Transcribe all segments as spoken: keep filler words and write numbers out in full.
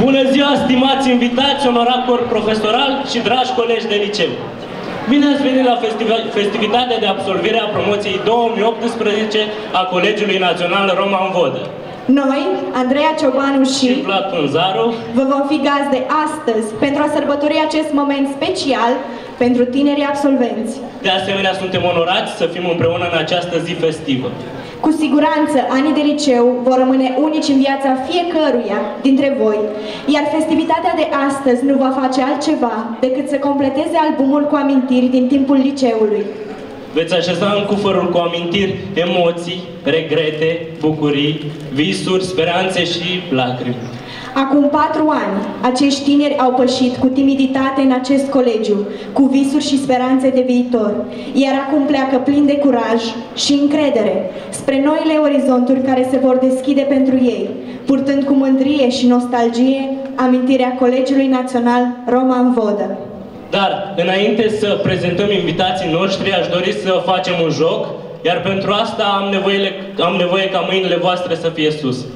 Bună ziua, stimați invitați, onorat corp profesoral și dragi colegi de liceu! Bine ați venit la festivitatea de absolvire a promoției două mii optsprezece a Colegiului Național Roma în Vodă. Noi, Andreea Ciobanu și, și Vlad Pânzaru, vă vom fi gazde astăzi pentru a sărbători acest moment special pentru tinerii absolvenți. De asemenea, suntem onorați să fim împreună în această zi festivă. Cu siguranță, anii de liceu vor rămâne unici în viața fiecăruia dintre voi, iar festivitatea de astăzi nu va face altceva decât să completeze albumul cu amintiri din timpul liceului. Veți așeza în cufărul cu amintiri, emoții, regrete, bucurii, visuri, speranțe și lacrimi. Acum patru ani, acești tineri au pășit cu timiditate în acest colegiu, cu visuri și speranțe de viitor, iar acum pleacă plin de curaj și încredere spre noile orizonturi care se vor deschide pentru ei, purtând cu mândrie și nostalgie amintirea Colegiului Național Roma în Vodă. Dar, înainte să prezentăm invitații noștri, aș dori să facem un joc, iar pentru asta am nevoie, am nevoie ca mâinile voastre să fie sus.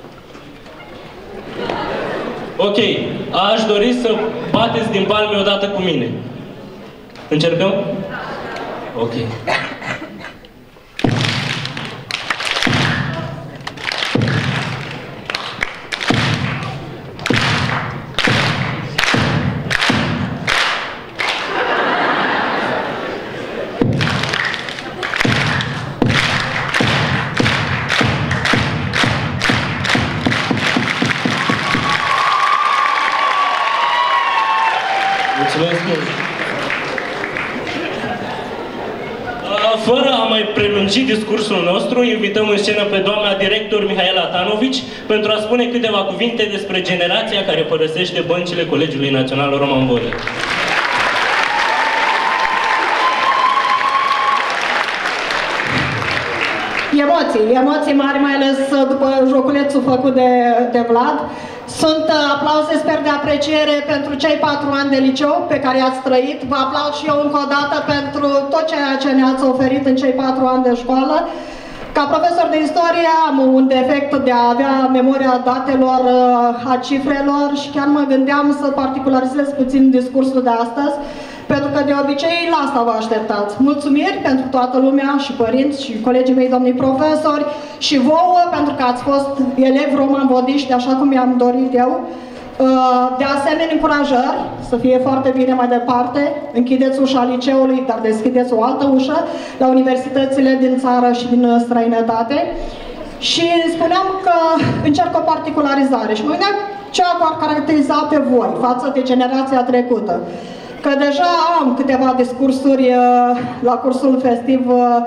Ok, aș dori să bateți din palme odată cu mine. Încercăm? Ok. Fără a mai prelungi discursul nostru, invităm în scenă pe doamna director Mihaela Tanovici pentru a spune câteva cuvinte despre generația care părăsește băncile Colegiului Național Roma în Vodă. Emoții, emoții mari, mai ales după joculețul făcut de, de Vlad. Sunt aplauze, sper, de apreciere pentru cei patru ani de liceu pe care i-ați trăit. Vă aplaud și eu încă o dată pentru tot ceea ce ne-ați oferit în cei patru ani de școală. Ca profesor de istorie am un defect de a avea memoria datelor, a cifrelor și chiar mă gândeam să particularizez puțin discursul de astăzi, pentru că de obicei la asta vă așteptați. Mulțumiri pentru toată lumea și părinți și colegii mei, domnii profesori, și vouă pentru că ați fost elevi roman-vodiști, așa cum i-am dorit eu. De asemenea, încurajări, să fie foarte bine mai departe, închideți ușa liceului, dar deschideți o altă ușă la universitățile din țară și din străinătate. Și spuneam că încerc o particularizare și mă gândeam ce ar caracteriza pe voi față de generația trecută. Că deja am câteva discursuri la cursul festiv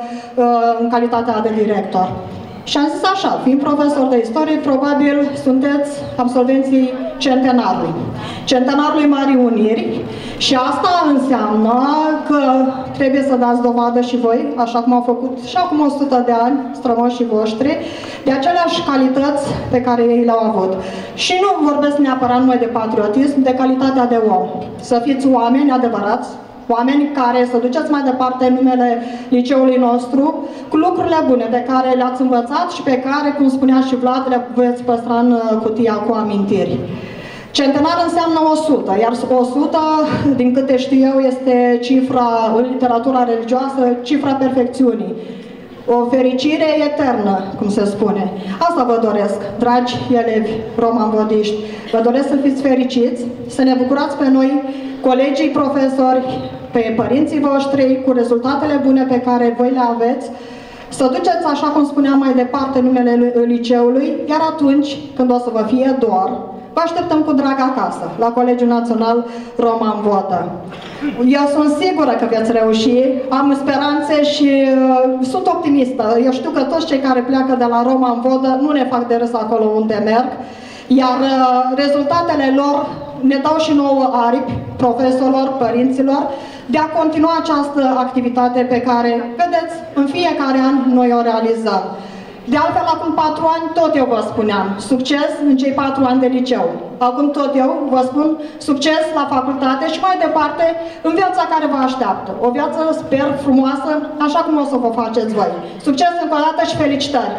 în calitatea de director. Și am zis așa, fiind profesor de istorie, probabil sunteți absolvenții centenarului. Centenarului Marii Uniri. Și asta înseamnă că trebuie să dați dovadă și voi, așa cum au făcut și acum o sută de ani strămoșii voștri, de aceleași calități pe care ei le-au avut. Și nu vorbesc neapărat numai de patriotism, de calitatea de om. Să fiți oameni adevărați, oameni care să duceți mai departe numele liceului nostru cu lucrurile bune de care le-ați învățat și pe care, cum spunea și Vlad, le veți păstra în cutia cu amintiri. Centenar înseamnă o sută, iar o sută, din câte știu eu, este cifra în literatura religioasă, cifra perfecțiunii. O fericire eternă, cum se spune. Asta vă doresc, dragi elevi roman-vodiști. Vă doresc să fiți fericiți, să ne bucurați pe noi, colegii profesori, pe părinții voștri, cu rezultatele bune pe care voi le aveți, să duceți, așa cum spuneam mai departe, numele liceului, iar atunci, când o să vă fie dor, vă așteptăm cu drag acasă, la Colegiul Național Roma în Vodă. Eu sunt sigură că veți reuși, am speranțe și uh, sunt optimistă. Eu știu că toți cei care pleacă de la Roma în Vodă nu ne fac de râs acolo unde merg, iar uh, rezultatele lor ne dau și nouă aripi, profesorilor, părinților, de a continua această activitate pe care, vedeți, în fiecare an noi o realizăm. De altfel, acum patru ani, tot eu vă spuneam, succes în cei patru ani de liceu. Acum tot eu vă spun, succes la facultate și mai departe în viața care vă așteaptă. O viață, sper, frumoasă, așa cum o să vă faceți voi. Succes încă o dată și felicitări!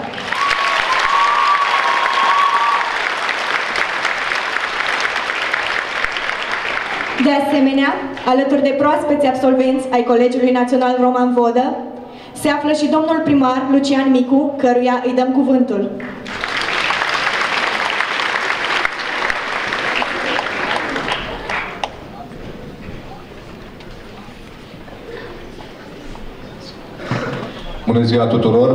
De asemenea, alături de proaspeți absolvenți ai Colegiului Național Roman Vodă, se află și domnul primar Lucian Micu, căruia îi dăm cuvântul. Bună ziua tuturor!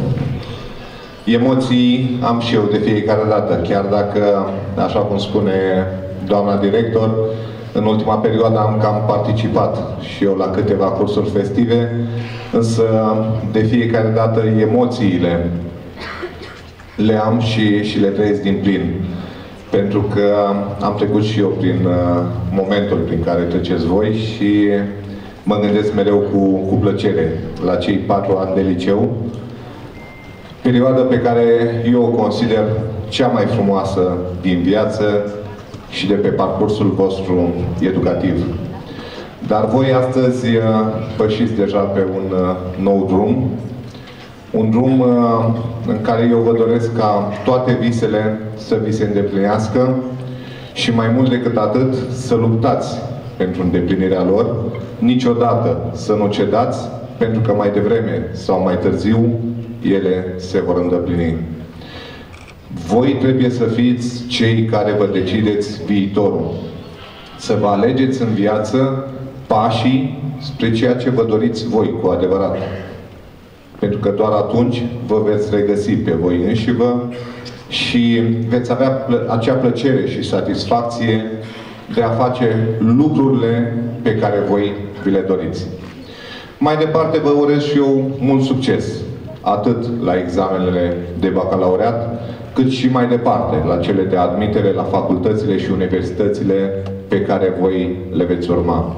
Emoții am și eu de fiecare dată, chiar dacă, așa cum spune doamna director, în ultima perioadă am cam participat și eu la câteva cursuri festive, însă de fiecare dată emoțiile le am și, și le trăiesc din plin. Pentru că am trecut și eu prin uh, momentul prin care treceți voi și mă gândesc mereu cu, cu plăcere la cei patru ani de liceu, perioadă pe care eu o consider cea mai frumoasă din viață și de pe parcursul vostru educativ. Dar voi astăzi pășiți deja pe un nou drum, un drum în care eu vă doresc ca toate visele să vi se îndeplinească și mai mult decât atât să luptați pentru îndeplinirea lor, niciodată să nu cedați, pentru că mai devreme sau mai târziu ele se vor îndeplini. Voi trebuie să fiți cei care vă decideți viitorul. Să vă alegeți în viață pașii spre ceea ce vă doriți voi cu adevărat. Pentru că doar atunci vă veți regăsi pe voi înșivă și veți avea plă acea plăcere și satisfacție de a face lucrurile pe care voi vi le doriți. Mai departe vă urez și eu mult succes, atât la examenele de bacalaureat, cât și mai departe la cele de admitere la facultățile și universitățile pe care voi le veți urma.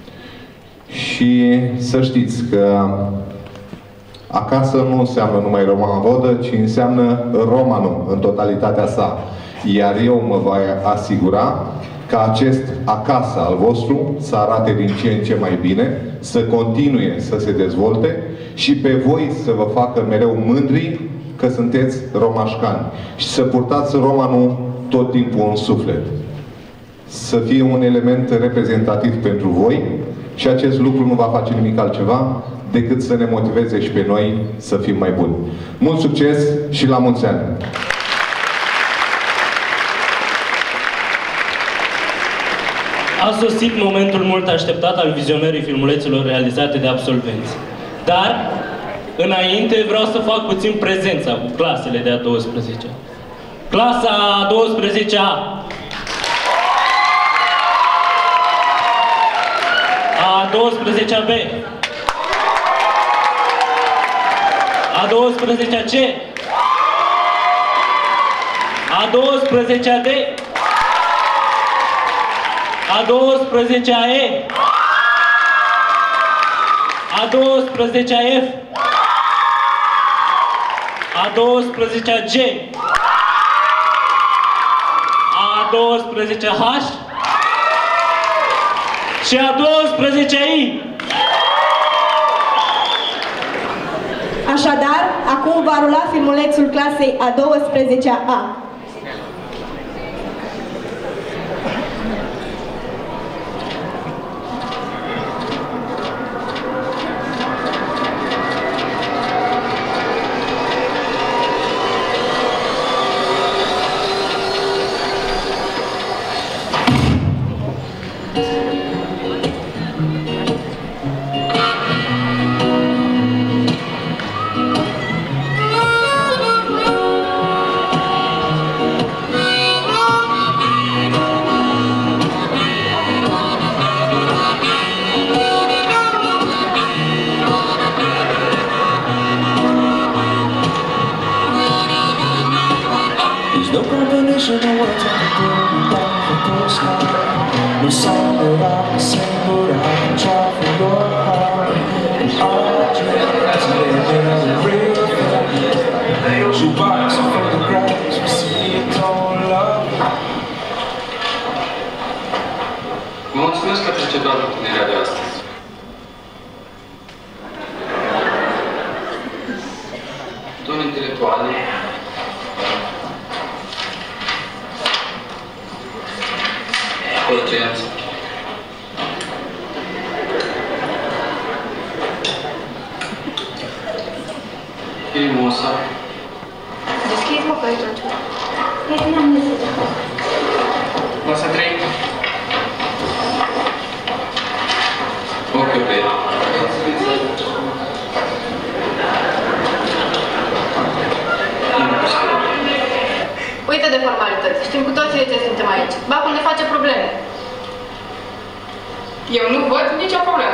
Și să știți că acasă nu înseamnă numai Roman Vodă, ci înseamnă romanul în totalitatea sa. Iar eu mă voi asigura ca acest acasă al vostru să arate din ce în ce mai bine, să continue să se dezvolte și pe voi să vă facă mereu mândri că sunteți romașcani și să purtați romanul tot timpul în suflet. Să fie un element reprezentativ pentru voi și acest lucru nu va face nimic altceva decât să ne motiveze și pe noi să fim mai buni. Mult succes și la mulți ani! A sosit momentul mult așteptat al vizionării filmulețelor realizate de absolvenți. Dar, înainte, vreau să fac puțin prezența cu clasele de a douăsprezecea. Clasa a douăsprezecea A. A douăsprezecea B. A douăsprezecea C. A douăsprezecea D. A douăsprezecea E. A douăsprezecea F. A douăsprezecea G. A douăsprezecea H. Și a douăsprezecea I. Așadar, acum va rula filmulețul clasei a douăsprezecea A. Mă mulțumesc că ați acceptat întâlnirea de astăzi. Domnul intelectuale, colegiați, masă. Deschizi-mă pe atunci. E bine, am zis. Masa trei. Ok, ok. Uită de formalități. Știm cu toții de ce suntem aici. Bacul ne face probleme. Eu nu văd nicio problemă.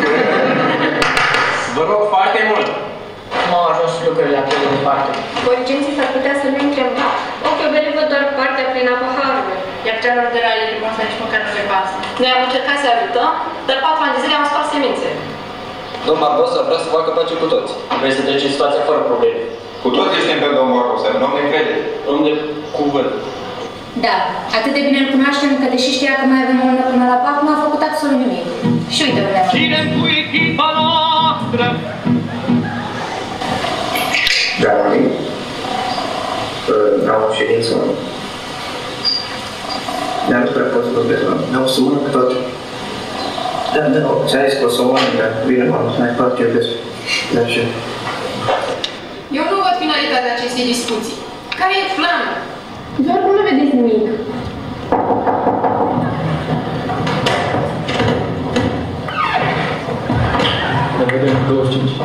Vă rog foarte mult. Cum au ajuns lucrurile atât de departe? Origenții s-ar putea să nu intre în bar. Ochiul bele văd doar partea plină a paharului. Iar celor de la Lilimon să nici măcar nu le pasă. Noi am încercat să ajutăm, dar patru ani de zile am spart semințe. Domn Barbosa vrea să facă pace cu toți. Vrei să treci situația fără probleme. Cu toți știm pe domnul Barbosa, nu ne crede. Om de cuvânt. Da, atât de bine îl cunoaștem că deși știa că mai avem o lună până la pac, nu a făcut absolut nimic. Și uite unde am. Cine cu echipa noastră? Da, mami. Vreau o ședință. Dar nu prea pot să vorbesc, mă. Vreau să mănânc tot. Da, da, ți-a zis că o să o mănânc, dar bine, mă, mai fac ce iubesc. De aceea. Eu nu văd finalitatea acestei discuții. Care e planul? Doar că nu vedeți nimic. Ne vedem în douăzeci și cinci.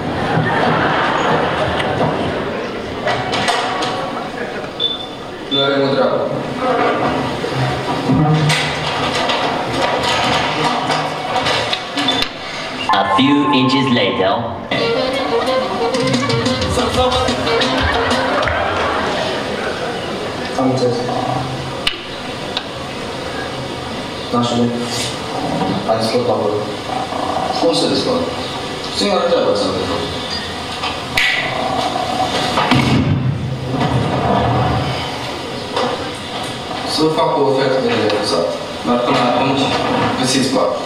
Nu avem o treabă. A few inches later. Am înțeles. Nașule, ai descurcat acolo. Cum să desfac? Singura treabă ți-am de făcut. Să vă fac o ofertă de nerefuzat. Dar până atunci, găsiți bani.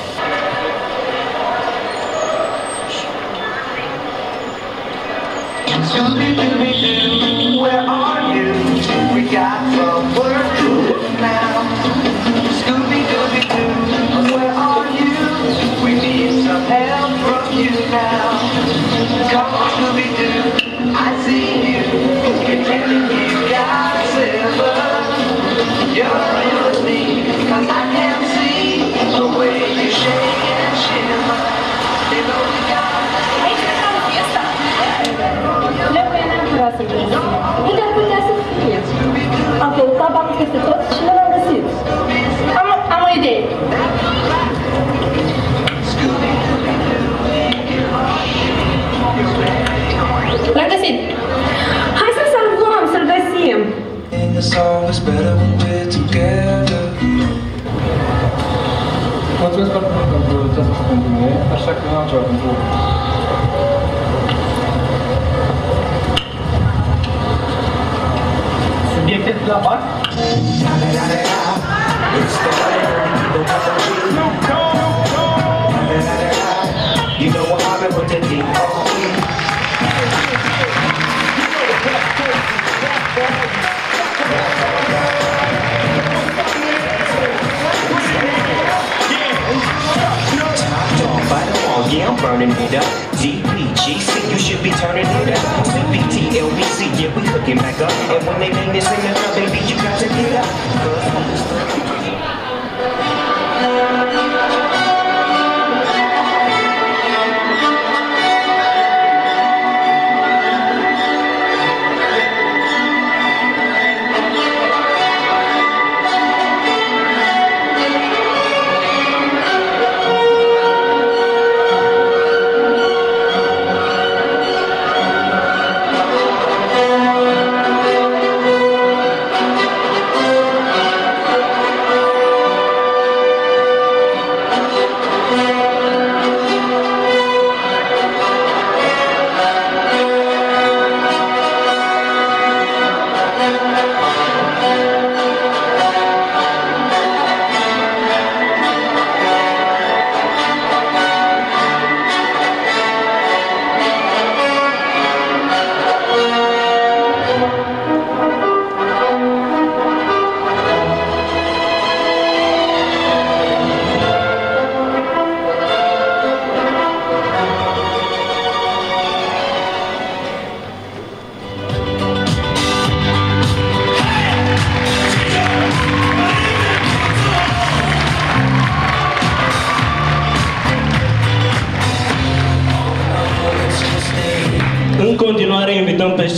Scooby-Dooby-Doo, where are you? We got some work to do now. Scooby-Dooby-Doo, where are you? We need some help from you now. Come on, Scooby-Doo, I see you. Pretending you got silver. You're with me, 'cause I can see the way you shake and shiver. You know we got. Trebuie neapărat să găsim. Unde ar putea să fie? Am căutat bacul peste tot și nu l-am găsit. Am, am o idee. L-am găsit. Hai să-l salvăm, să-l găsim. Mulțumesc foarte mult pentru ce ați făcut pentru mine, așa că nu am ceva pentru voi. Subiecte de la bar? You know what happened with the deep. Yeah, I'm burning it up. D P G C, you should be turning it up. C B T L B C, yeah, we hooking back up. And when they name this in the club, baby, you got to get up.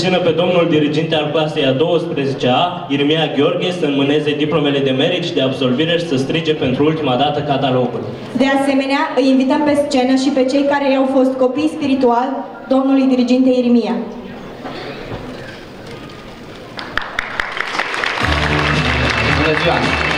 susțină pe domnul diriginte al clasei a douăsprezecea A, Irmia Gheorghe, să înmâneze diplomele de merit și de absolvire și să strige pentru ultima dată catalogul. De asemenea, îi invităm pe scenă și pe cei care i-au fost copii spiritual domnului diriginte Irmia. Bună ziua!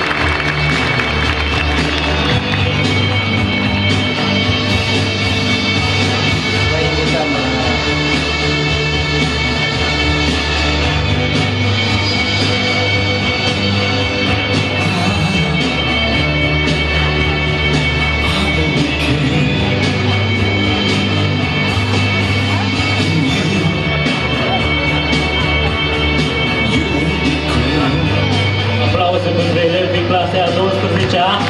Clasea a douăsprezecea A.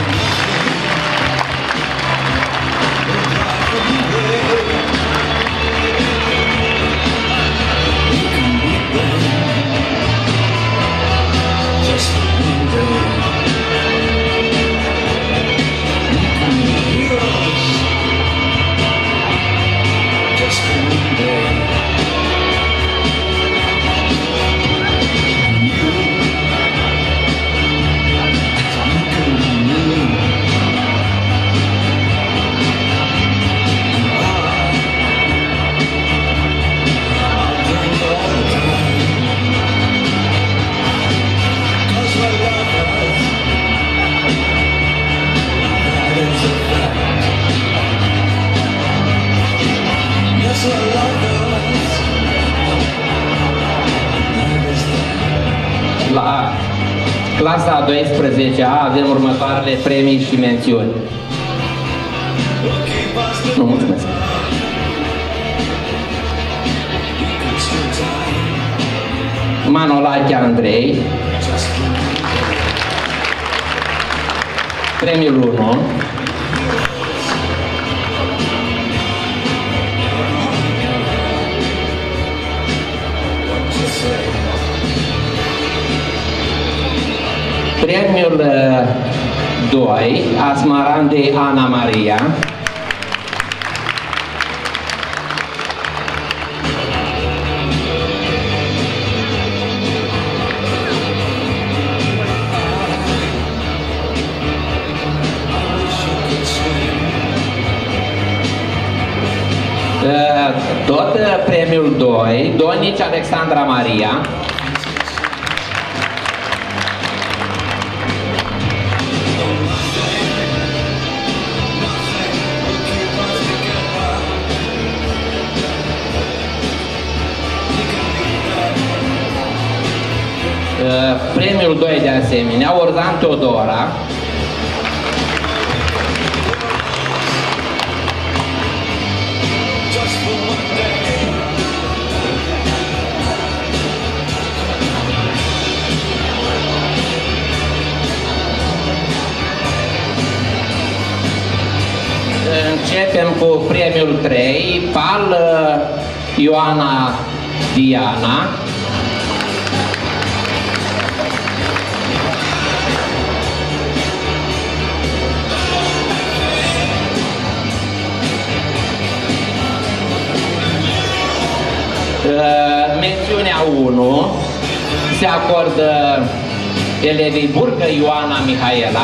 La clasa a douăsprezecea A avem următoarele premii și mențiuni. Nu, mulțumesc. Manolache Andrei, premiul unu. Premiul doi, Asmarande Ana Maria. Tot premiul doi, Donici Alexandra Maria. Premiul doi de asemenea, Orzan Teodora. Începem cu premiul trei, Pal Ioana Diana. Mențiunea unu se acordă elevii Burcă Ioana Mihaela.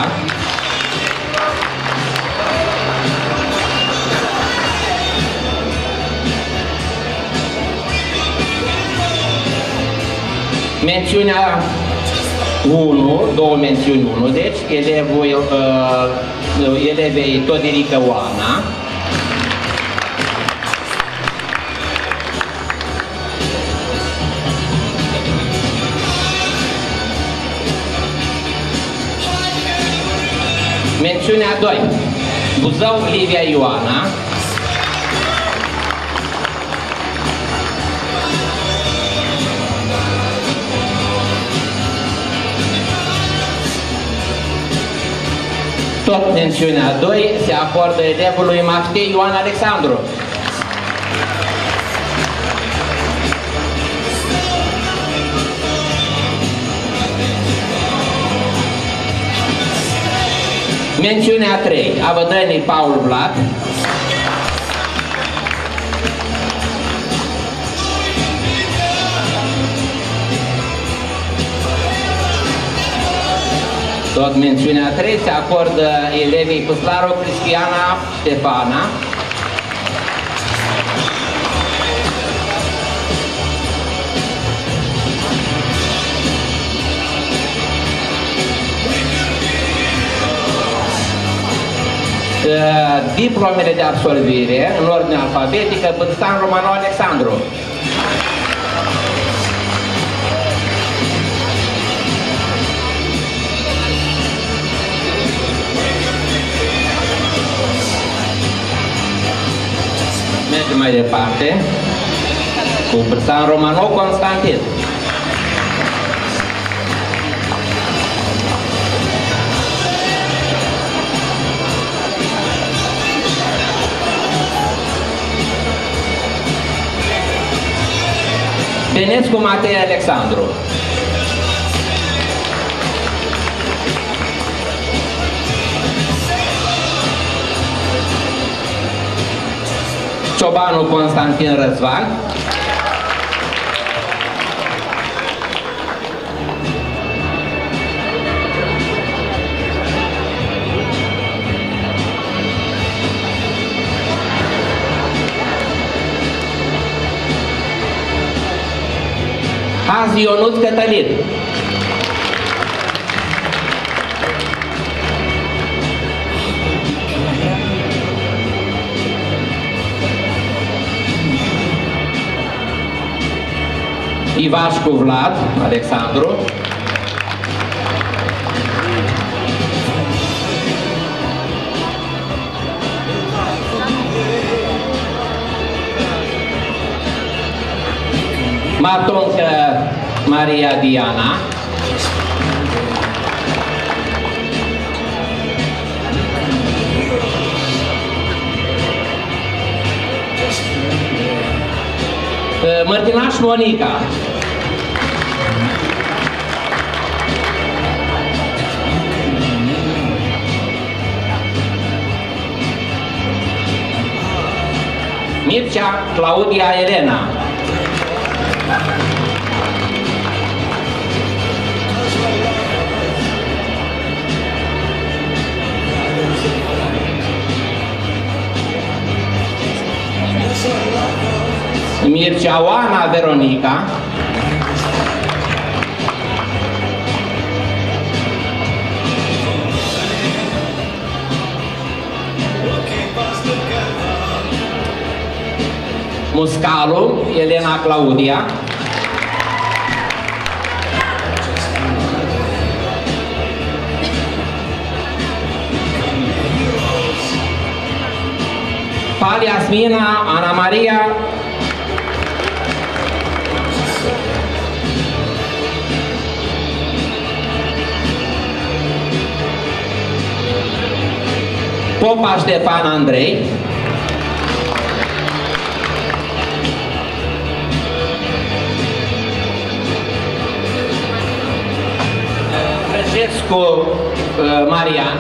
Mențiunea unu, două mențiuni unu, deci elevul, uh, elevei Todirică Oana. Mențiunea doi, Buzău Livia Ioana. Tot mențiunea doi se acordă elevului Maftei Ioan Alexandru. Mențiunea trei, Avădănii Paul Vlad. Tot mențiunea trei se acordă elevii Păslaru Cristiana Ștefana, diplomele de absolvire în ordine alfabetică, Bățan Romano Alexandru. Mergem mai departe cu Bățan Romano Constantin. Benescu Matei Alexandru. Ciobanu Constantin Răzvan. Azi Ionuț Cătălin. Ivașcu Vlad Alexandru. Matoncă Maria Diana. Mărtinaș Monica. Mircea Claudia Elena. Mircea Oana Veronica. Muscalu Elena Claudia. Paliasmina Ana Maria. Popa Ștefan Andrei. Răjescu uh, Marian.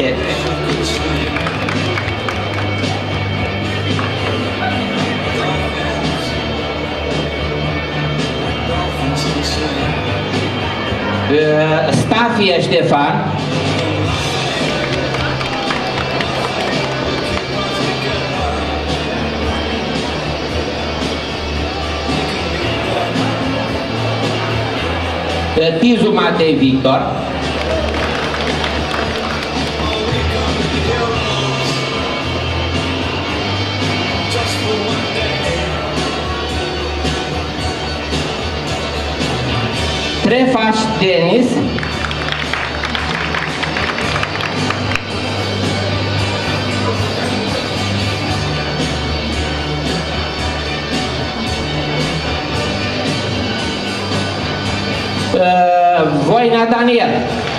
Uh, Stafie Ștefan. Tizu Matei Victor. Trefaș Denis. Voina Daniel.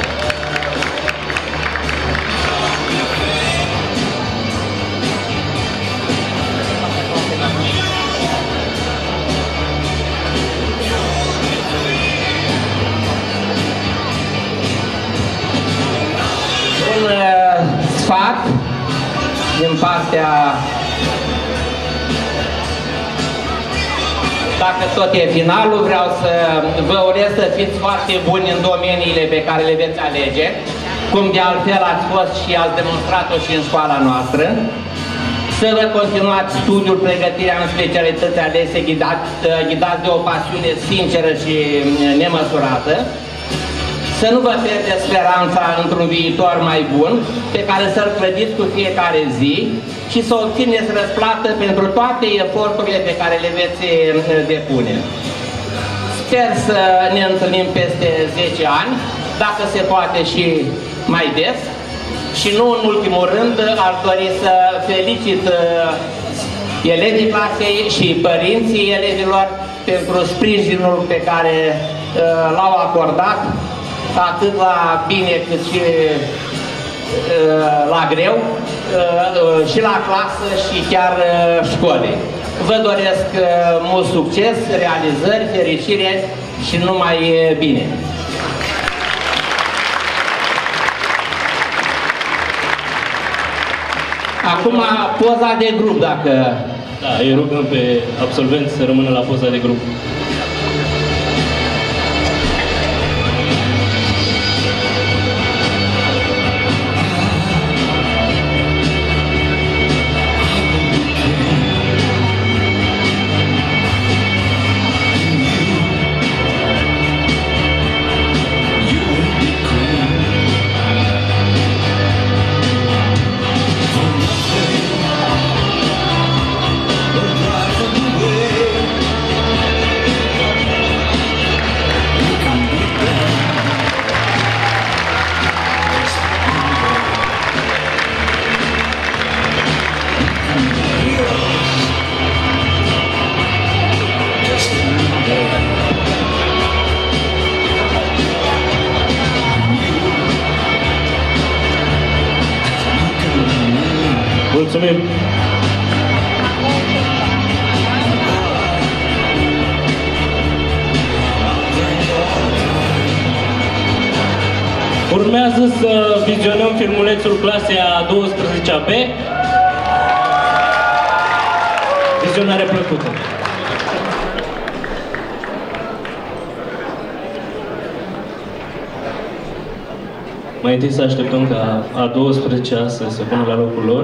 Un uh, sfat din partea, dacă tot e finalul, vreau să vă urez să fiți foarte buni în domeniile pe care le veți alege. cum de altfel ați fost și ați demonstrat-o și în școala noastră, să vă continuați studiul, pregătirea în specialități alese, ghidați, ghidați de o pasiune sinceră și nemăsurată, să nu vă pierdeți speranța într-un viitor mai bun, pe care să-l clădiți cu fiecare zi și să obțineți răsplată pentru toate eforturile pe care le veți depune. Sper să ne întâlnim peste zece ani, dacă se poate și mai des. Și nu în ultimul rând, aș dori să felicit elevii clasei și părinții elevilor pentru sprijinul pe care l-au acordat, atât la bine cât și la greu, și la clasă și chiar școlii. Vă doresc mult succes, realizări, fericire și numai bine! Acum poza de grup, dacă... Da, îi rugăm pe absolvenți să rămână la poza de grup. Mulțumim! Urmează să vizionăm filmulețul clasei a douăsprezecea B. Vizionare plăcută! Mai întâi să așteptăm ca a douăsprezecea să se pună la locul lor.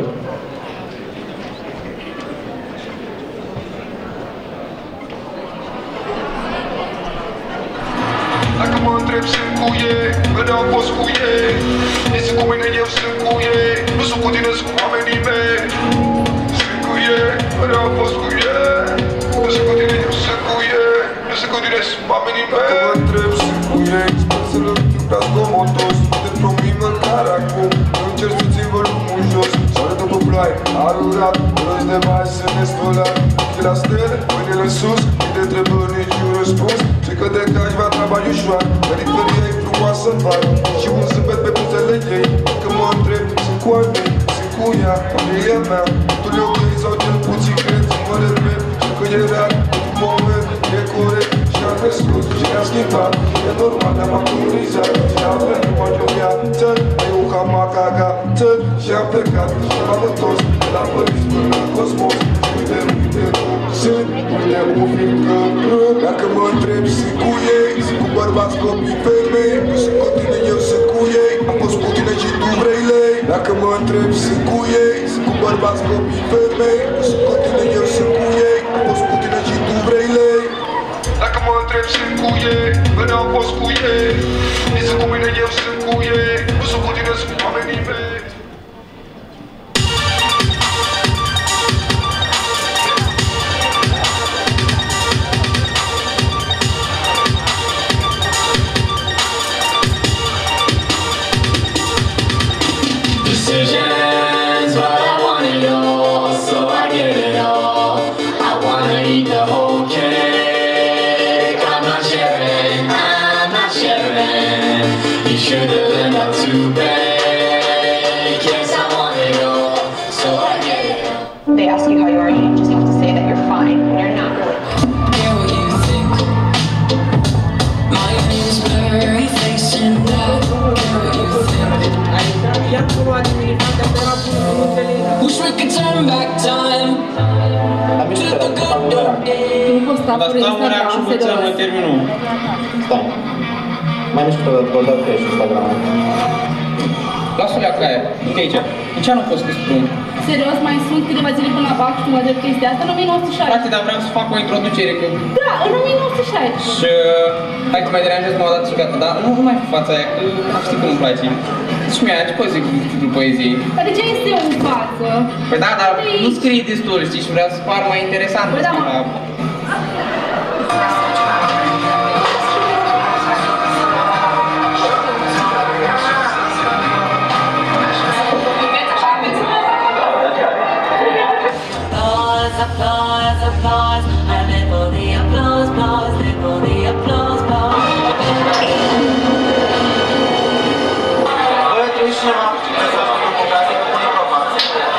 Dacă mă întreb, sunt cu ei, mereu am fost cu ei. Ei sunt cu mine, eu sunt cu ei. Nu sunt cu tine, sunt cu oamenii mei. Sunt cu ei, mereu am fost cu ei. Nu sunt cu tine, eu sunt cu ei. Nu sunt cu tine, sunt cu oamenii mei. Dacă mă întreb, sunt cu ei. Sper să-l întâmplați comodos. Te promit măcar acum, nu încerc să ți-i vă lumul jos. Soare după ploaie, arurat, roți de mai să ne spălat. Ochii la stele, mâinile sus, mii de întrebări, niciun răspuns. Și că de cași va trabai ușoar, periferia e frumoasă în vară și un zâmbet pe buzele ei. Că mă întreb, sunt cu ai mei, sunt cu ea, familia mea. Totul e ok sau cel puțin cred, mă repet, știu că e real, într-un moment, e corect. Și am crescut, și ne-am schimbat, e normal, ne-am maturizat. Și am venit mai o viață, eu cam a cagată. Și am plecat, și m-am întors, de la părinți până la cosmos. Uite, uite, sunt, uite, o fiindcă dacă mă întreb, sunt cu ei. Sunt cu bărbați, copii, femei. Nu sunt cu tine, eu sunt cu ei. Am fost cu tine și tu vrei lei. Dacă mă întreb, sunt cu ei. Sunt cu bărbați, copii, femei. Nu sunt cu tine, eu sunt cu ei. Am fost cu tine și tu vrei lei. Dacă mă întreb, sunt cu ei. Mereu am fost cu ei. Ei sunt cu mine, eu sunt cu ei. Nu sunt cu tine, sunt cu oamenii mei. Decisions, but I want it all, so I get it all. I wanna eat the whole cake. I'm not sharing, I'm not sharing. You should have learned not to beg. Yes, I want it all, so I get it all. They ask you how you are, you just have to say that you're fine when you're not really. Care what you think. My name's blurry facing down. Care what you think. Wish we could turn back time to the good old days. Dar stau mă reac și puțin, mă terminul. Stai. Mai mișcă de dată pe Instagram. Lasă-o leacă aia, uite aici. De ce nu fost scris prun? Serios, mai sunt câteva zile până la bac și tu mă drept chestia asta în o mie nouă sute șaizeci. Frate, dar vreau să fac o introducere că... Da, în o mie nouă sute șaizeci. Și... Hai că mai deranjez m-a dat și gata, dar nu, nu mai fi fața aia, că știi că nu-mi place. Și mie aia, ce poți zic titlul poeziei? Dar de ce este eu în față? Păi da, dar nu scrii destul, știi, și vreau să par mai interesant. Păi da, mă. Applause, applause, I live for the applause, applause, live for the applause, applause. Băi, trebuie cineva să facă o casă cu pune profață.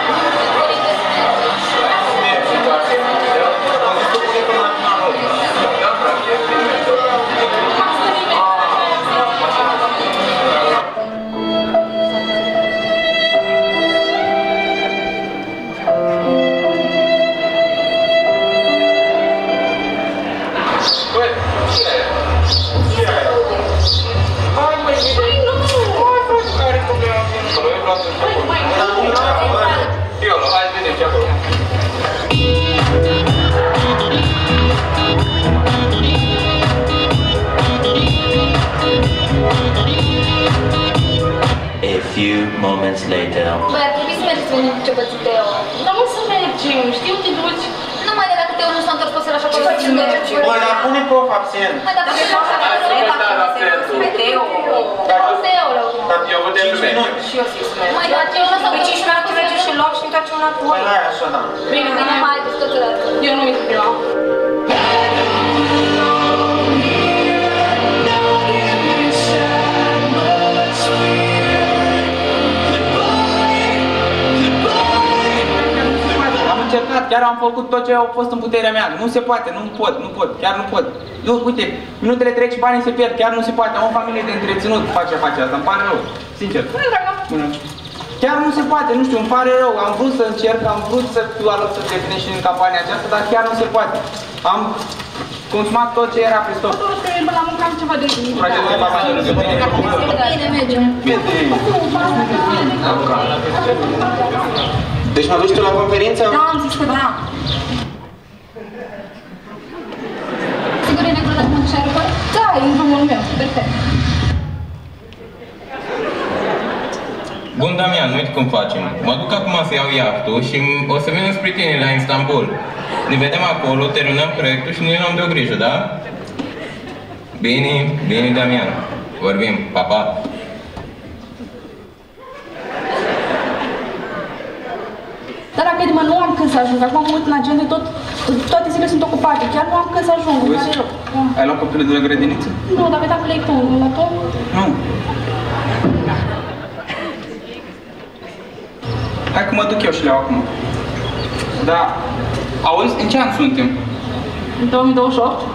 A few moments later. Băi, ar trebui să mergeți unii cu ce pățit Teo. Dar nu să mergem, știu, te duci. Nu mai de dacă Teo nu s-a întors pe seara așa acolo să merge. Băi, dar pune prof absent. Hai, dar putem să mergem acolo pe Teo. Teo, rău. Dar eu văd de merge. Și eu zic să mergem. Mai, dar Teo nu s-a întors. cinci minute merge și luăm și întoarcem înapoi. Păi hai așa, da. Bine, bine, hai, descățătă. Eu nu intru prima. Încercat, chiar am făcut tot ce a fost în puterea mea. Nu se poate, nu pot, nu pot, chiar nu pot. Nu, uite, minutele trec și banii se pierd, chiar nu se poate. Am o familie de întreținut, face face asta, îmi pare rău. Sincer. Bună. Chiar nu se poate, nu știu, îmi pare rău. Am vrut să încerc, am vrut să fiu alături să devinesc și în campania aceasta, dar chiar nu se poate. Am consumat tot ce era pe stop. Bine, la muncă am ceva de gândit. Bine, mergem. Deci mă duci tu la conferință? Da, am zis că da. Sigur e negru dacă mă încercă? Da, e în drumul meu, perfect. Bun, Damian, uite cum facem. Mă duc acum să iau iahtul și o să vin spre tine la Istanbul. Ne vedem acolo, terminăm proiectul și ne luăm de o grijă, da? Bine, bine, Damian. Vorbim, pa, pa. Dar dacă mă, nu am când să ajung. Acum am uit în agenda, tot, toate zilele sunt ocupate. Chiar nu am când să ajung. Ai luat copilul de la grădiniță? Nu, dar pe dacă le-ai tu, la tot? Nu. Hai că mă duc eu și le iau acum. Da. Auzi, în ce an suntem? În două mii douăzeci și opt.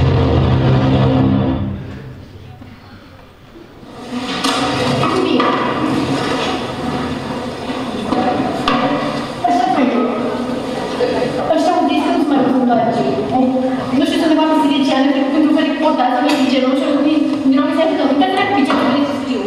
Nu știu, sunt undeva pe Siriciană, cred că pentru fără potat, să nu-i genul și din nou mi se ajută. Uite, trebuie pe ce trebuie să scriu.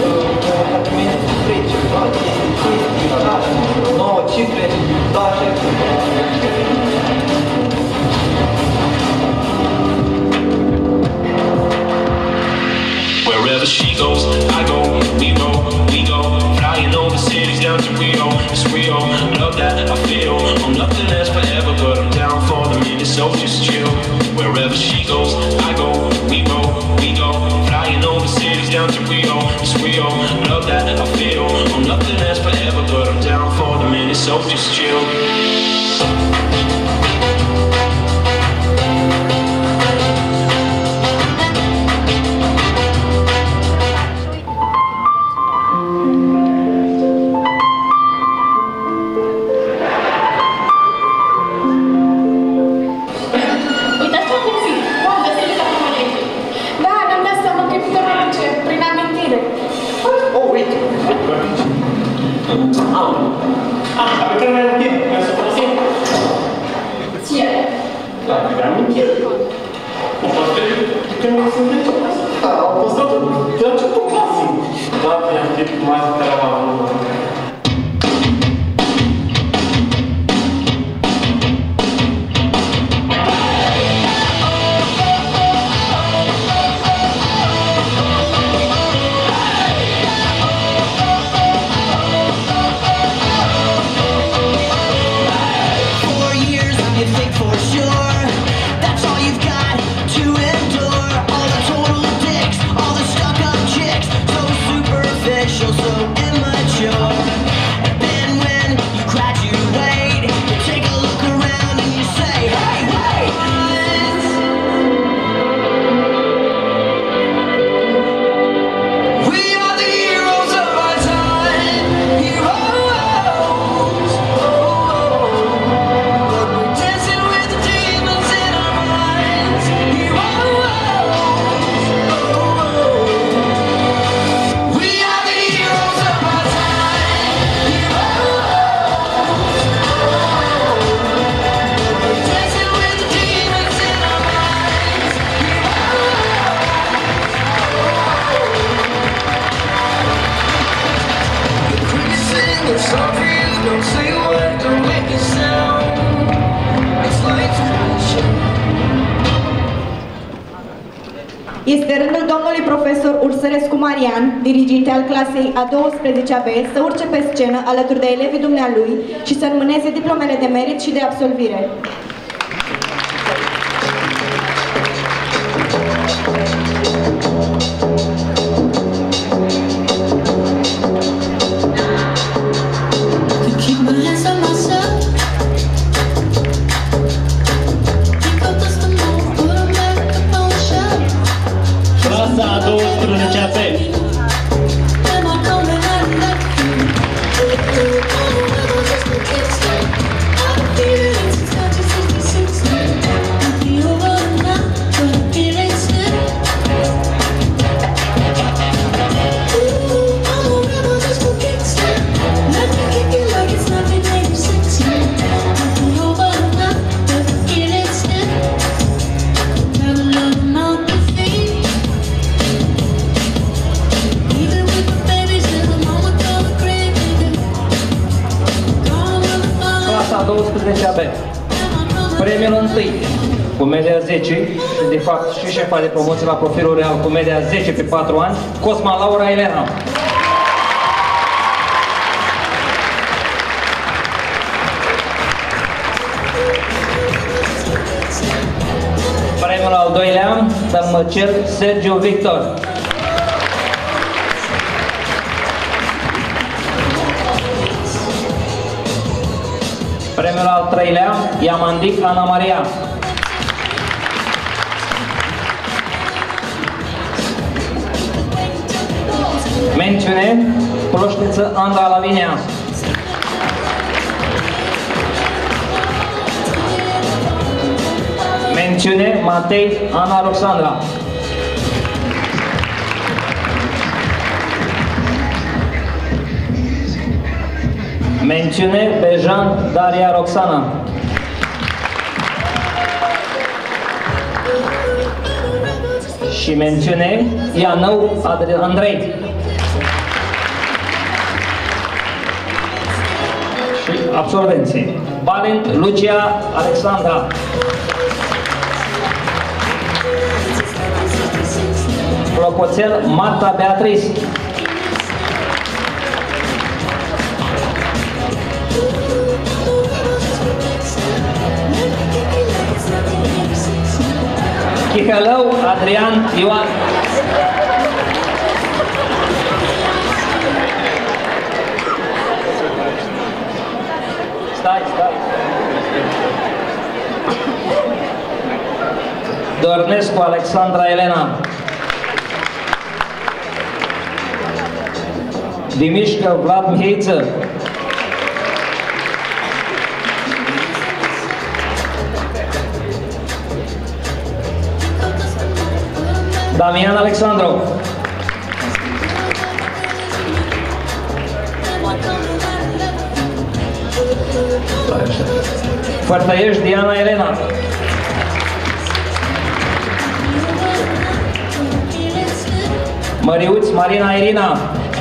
cifre, da, șef. yourself, just chill. Este rândul domnului profesor Ursărescu Marian, diriginte al clasei a douăsprezecea B, să urce pe scenă alături de elevii dumnealui și să înmâneze diplomele de merit și de absolvire. Premiul întâi cu media zece și de fapt și șefa de promoție la profilul real cu media zece pe patru ani, Cosma Laura Elena. Premiul al doilea, Dămăcel Sergiu Victor. Premiul al treilea, Iamandic Ana Maria. Mențiune, Ploșniță Andra Lavinia. Mențiune, Matei Ana Roxandra. Mențiune, Bejan Daria Roxana. Și mențiune, Ianău Andrei. Și absolvenții, Valent Lucia Alexandra. Clopoțel Marta Beatrice. Chihălău Adrian Ioan. Stai, stai. Dornescu Alexandra Elena. Dimișcă Vlad Miheiță. Damian Alexandru. Fărtăiești Diana Elena. Măriuț Marina Irina.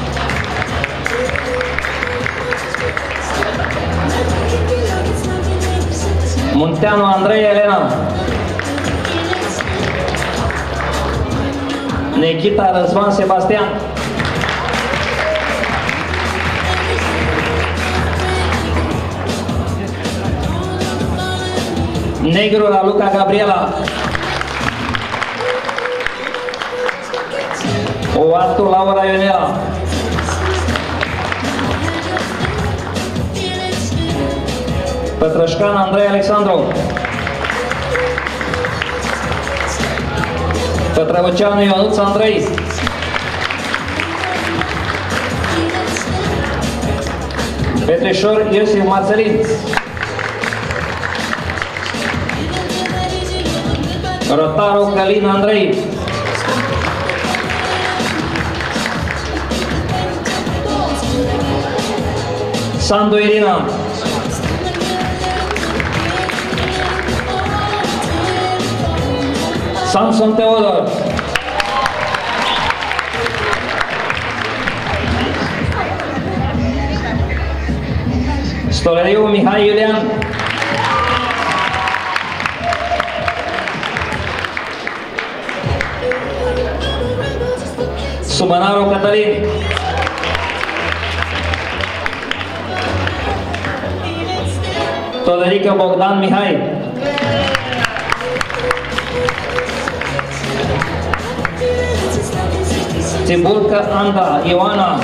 Munteanu Andrei Elena. Nechita Răzvan Sebastian. Negru Raluca Gabriela. Oatu Laura Ionela. Pătrășcan Andrei Alexandru. Pătrăvăceanu Ionuț Andrei. Petrișor Iosif Marcelin. Rotaru Călin Andrei. Sandu Irina. Samson Teodor. Stoleriu Mihai Iulian. Sumănaru Cătălin. Todorică Bogdan Mihai. Țibulcă Anda Ioana.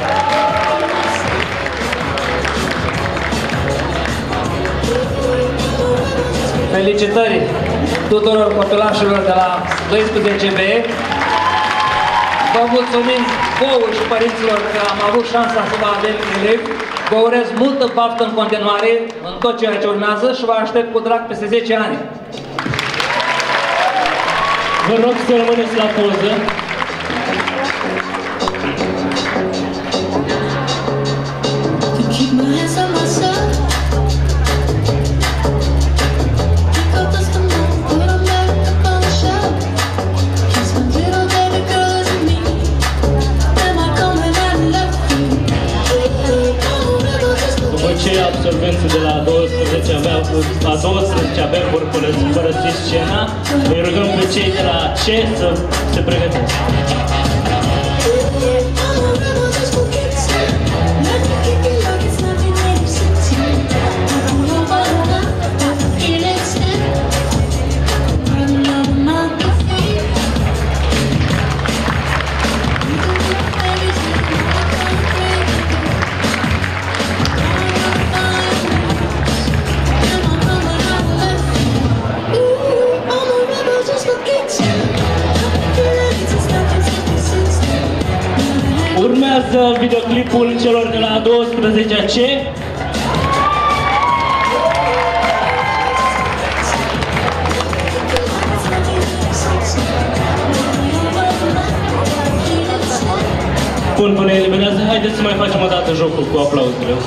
Felicitări tuturor copilașilor de la doisprezece B. Vă mulțumim vouă și părinților că am avut șansa să vă avem elevi. Vă urez multă baftă în continuare în tot ceea ce urmează și vă aștept cu drag peste zece ani. Vă rog să rămâneți la poză. Absolvenții de la a douăsprezece avea, a douăsprezece avea vor părăsi scena. Îi rugăm pe cei de la C să se pregătească. Urmează videoclipul celor de la a douăsprezecea C. Bun, până eliberează, haideți să mai facem o dată jocul cu aplauzele, ok?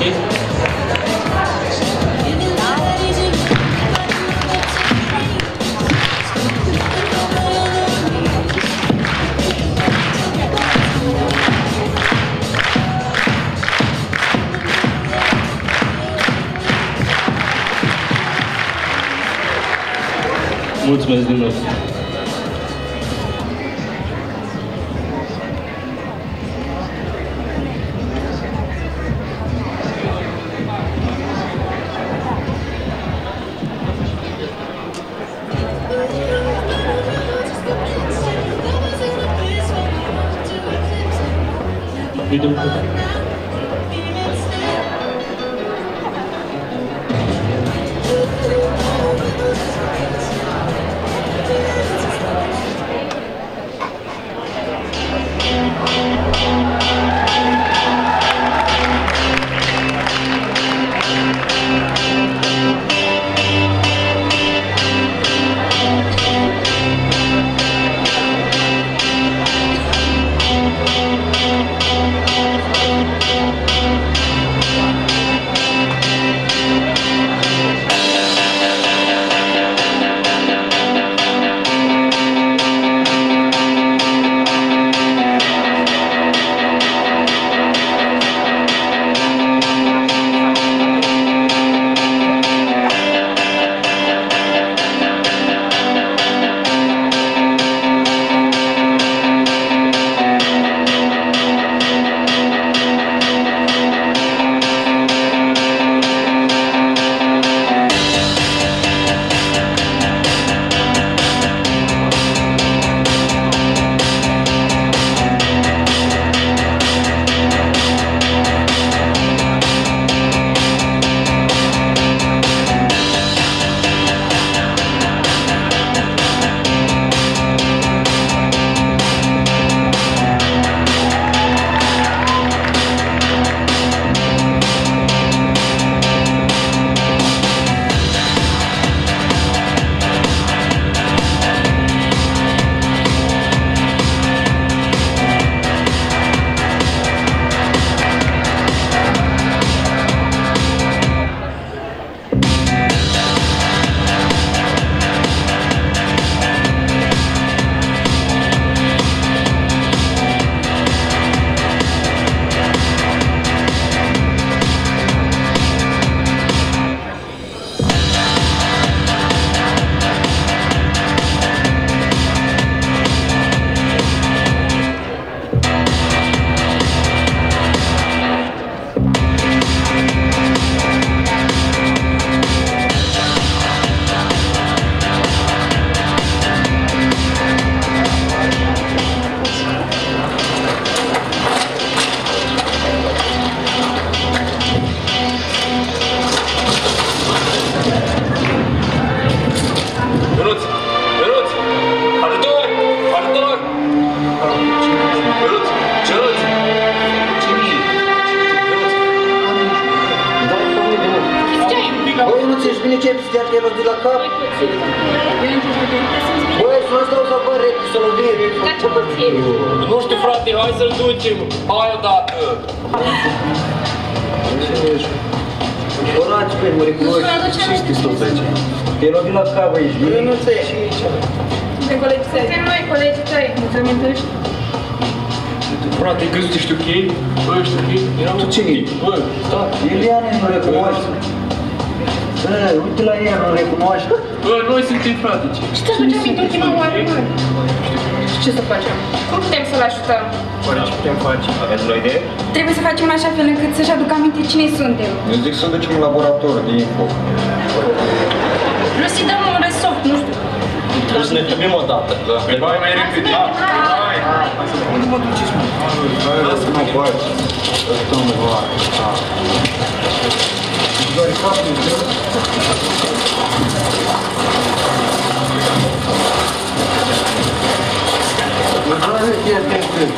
Mulțumesc din nou. Video. începi să te-ai lovit la cap? Băi, să nu stau să văd repede, să lovim. Dar ce puțin? Nu știu, frate, hai să-l ducem. Hai odată. Cine ești? Oraci, băi, mă recunoști. Ce știi tot aici? Te-ai lovit la cap aici, bine? Nu ți-ai și aici. Suntem colegii tăi. Suntem noi, colegii tăi. Nu te amintești? Frate, crezi că ești ok? Bă, ești ok? Tu cine e? Bă, da. Iuliane, nu recunoști. Bă, uite la ea, nu recunoști. Bă, noi suntem frate. Și te aducem în ultima oară, bă. Și ce să facem? Cum putem să-l ajutăm? Oare ce putem face? Aveți o idee? Trebuie să facem în așa fel încât să-și aducă aminte cine suntem. Eu zic să ducem în laborator de info. Plus să-i dăm un resoft, nu știu. Trebuie să ne filmim o dată. Da. Păi hai mai repede. Hai! Unde mă duceți, mă? Lasă, nu faci. Stăm, vai. Doar capul, nu? Mă doare chiar de încât.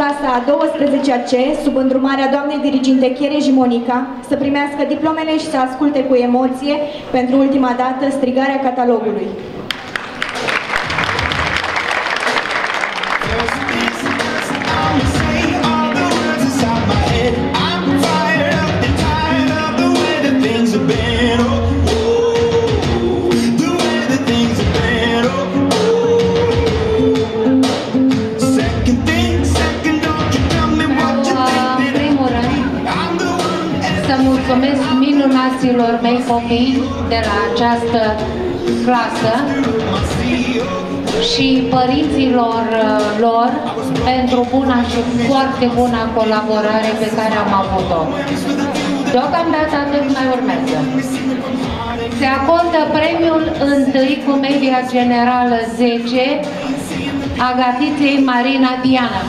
clasa a douăsprezecea C, sub îndrumarea doamnei diriginte Chereji Monica, să primească diplomele și să asculte cu emoție, pentru ultima dată, strigarea catalogului. Mulțumesc minunaților mei copii de la această clasă și părinților lor pentru buna și foarte bună colaborare pe care am avut-o. Deocamdată atât mai urmează. Se acordă premiul întâi cu media generală zece a gatiței Marina Diana.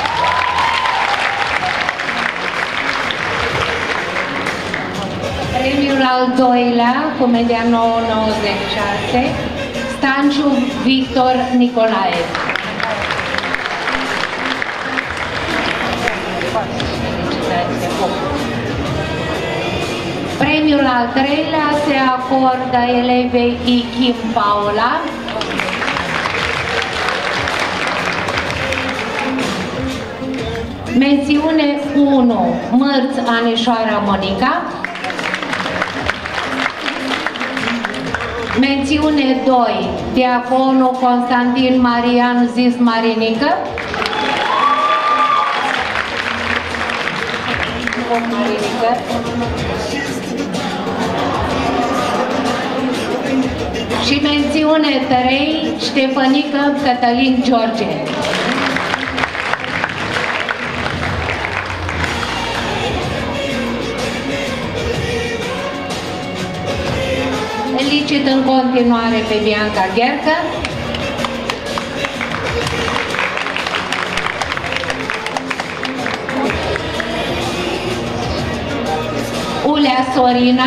Premiul al doilea, cu media nouă virgulă nouăzeci și șase, Stanciu Victor Nicolae. Premiul al treilea se acordă elevei Ichim Paula. Mențiune unu, Mărț Anișoara Monica. Mențiune doi, Diaconul Constantin Marian Zis Marinică. Marinică. Și mențiune trei, Ștefănică Cătălin George. Felicit în continuare pe Bianca Ghercă, Ulea Sorina,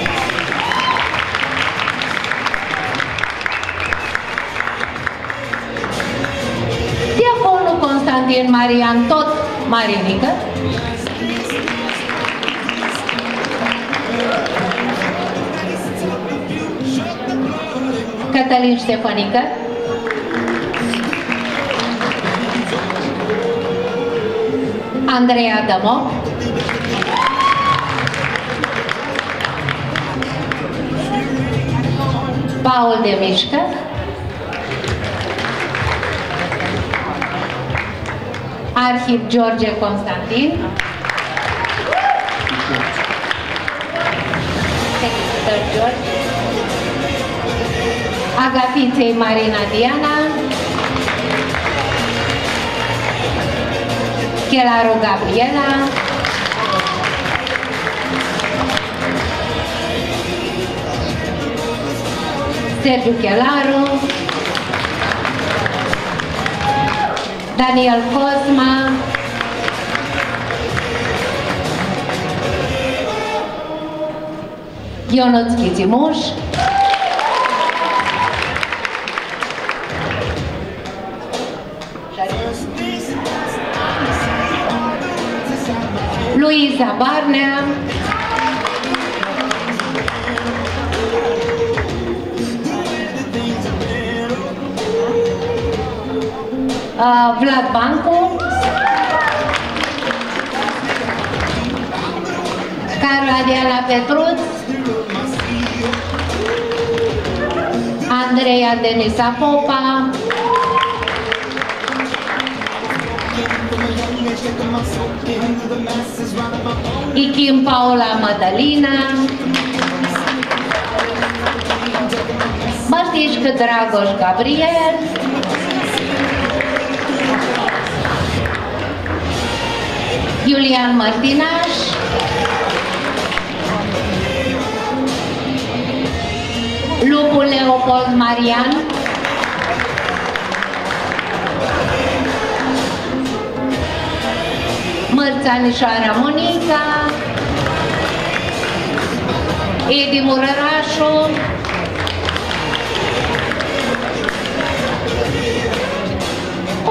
Diaconul Constantin Marian, tot Marinică, Cătălin Ștefănică, Andrei Adamo, Paul de Mișcă, Arhiv George Constantin, Secretar George, Agatiței Marina Diana, Chelaru Gabriela, Sergiu Chelaru, Daniel Cosma, Ionuț Chițimuș, Luiza Barnea, uh, Vlad Bancu, Carla Diana Petruț, Andreea Denisa Popa, Ichim Paula Mădălina, Mărtișcă Dragoș Gabriel, Iulian Mărtinaș, Lupu Leopold Marian, Mărțanișoara Monica, Edi Murărașu,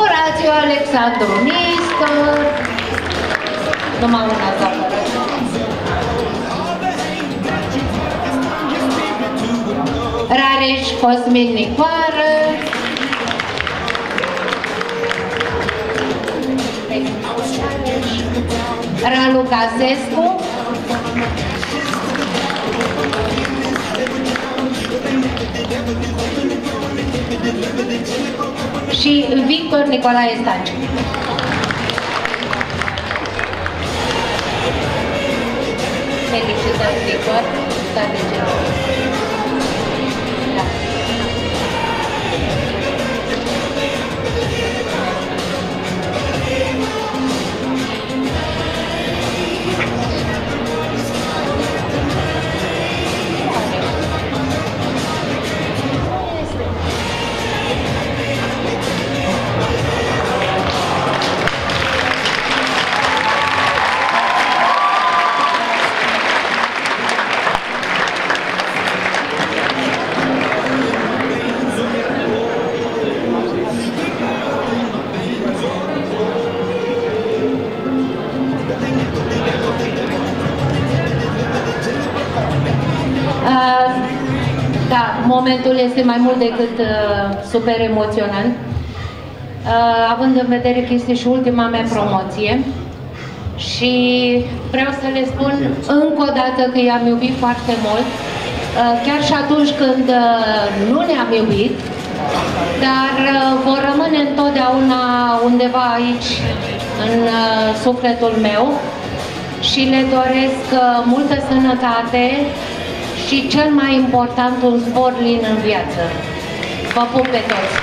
Horațiu Alexandru Nistor, numai una zapără. Rareș Cosmin Nicoară, Ralu Casescu, și Victor Nicolae Stanciu. Felicitări, Victor, state generoase. Da. Momentul este mai mult decât uh, super emoționant, uh, având în vedere că este și ultima mea promoție și vreau să le spun încă o dată că i-am iubit foarte mult, uh, chiar și atunci când uh, nu ne-am iubit, dar uh, vor rămâne întotdeauna undeva aici în uh, sufletul meu și le doresc uh, multă sănătate și cel mai important, un spor lin în viață. Vă pup pe toți!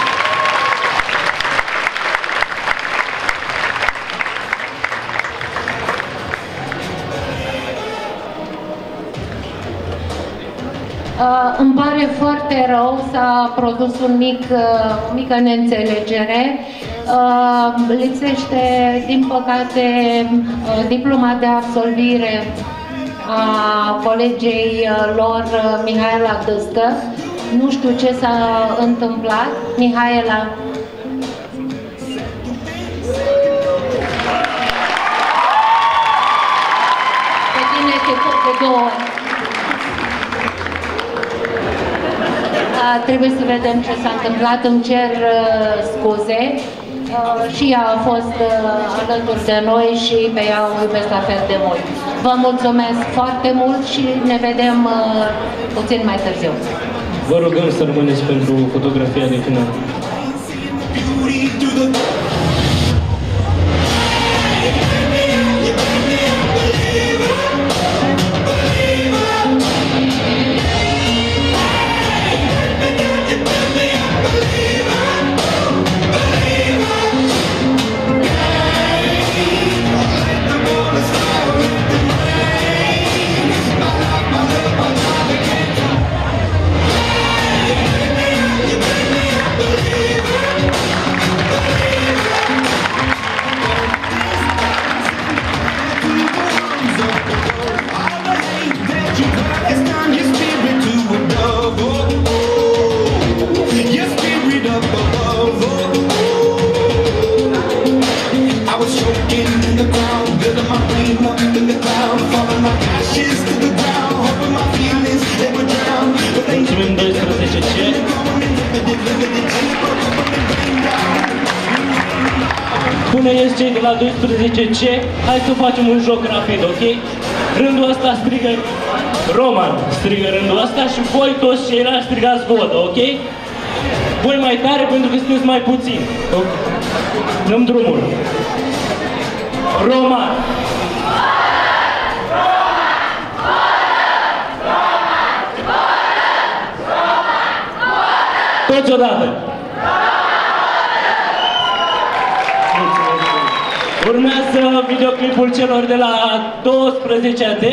Uh, îmi pare foarte rău, s-a produs un mic, uh, o mică neînțelegere. Uh, lipsește, din păcate, uh, diploma de absolvire a colegei lor, Mihaela Dâscă. Nu știu ce s-a întâmplat. Mihaela. Pe tine te pup de două ori. Trebuie să vedem ce s-a întâmplat. Îmi cer uh, scuze. Uh, și ea a fost uh, alături de noi și pe ea o iubesc la fel de mult. Vă mulțumesc foarte mult și ne vedem uh, puțin mai târziu. Vă rugăm să rămâneți pentru fotografia de final. Mulțumim doisprezece C. Până ies cei de la doisprezece C, hai să facem un joc rapid, ok? Rândul ăsta strigă Roman, strigă rândul ăsta și voi toți ceilalți strigați Vodă, ok? Voi mai tare pentru că sunteți mai puțini. Dăm drumul. Roman. Toți odată! Urmează videoclipul celor de la douăsprezece A D.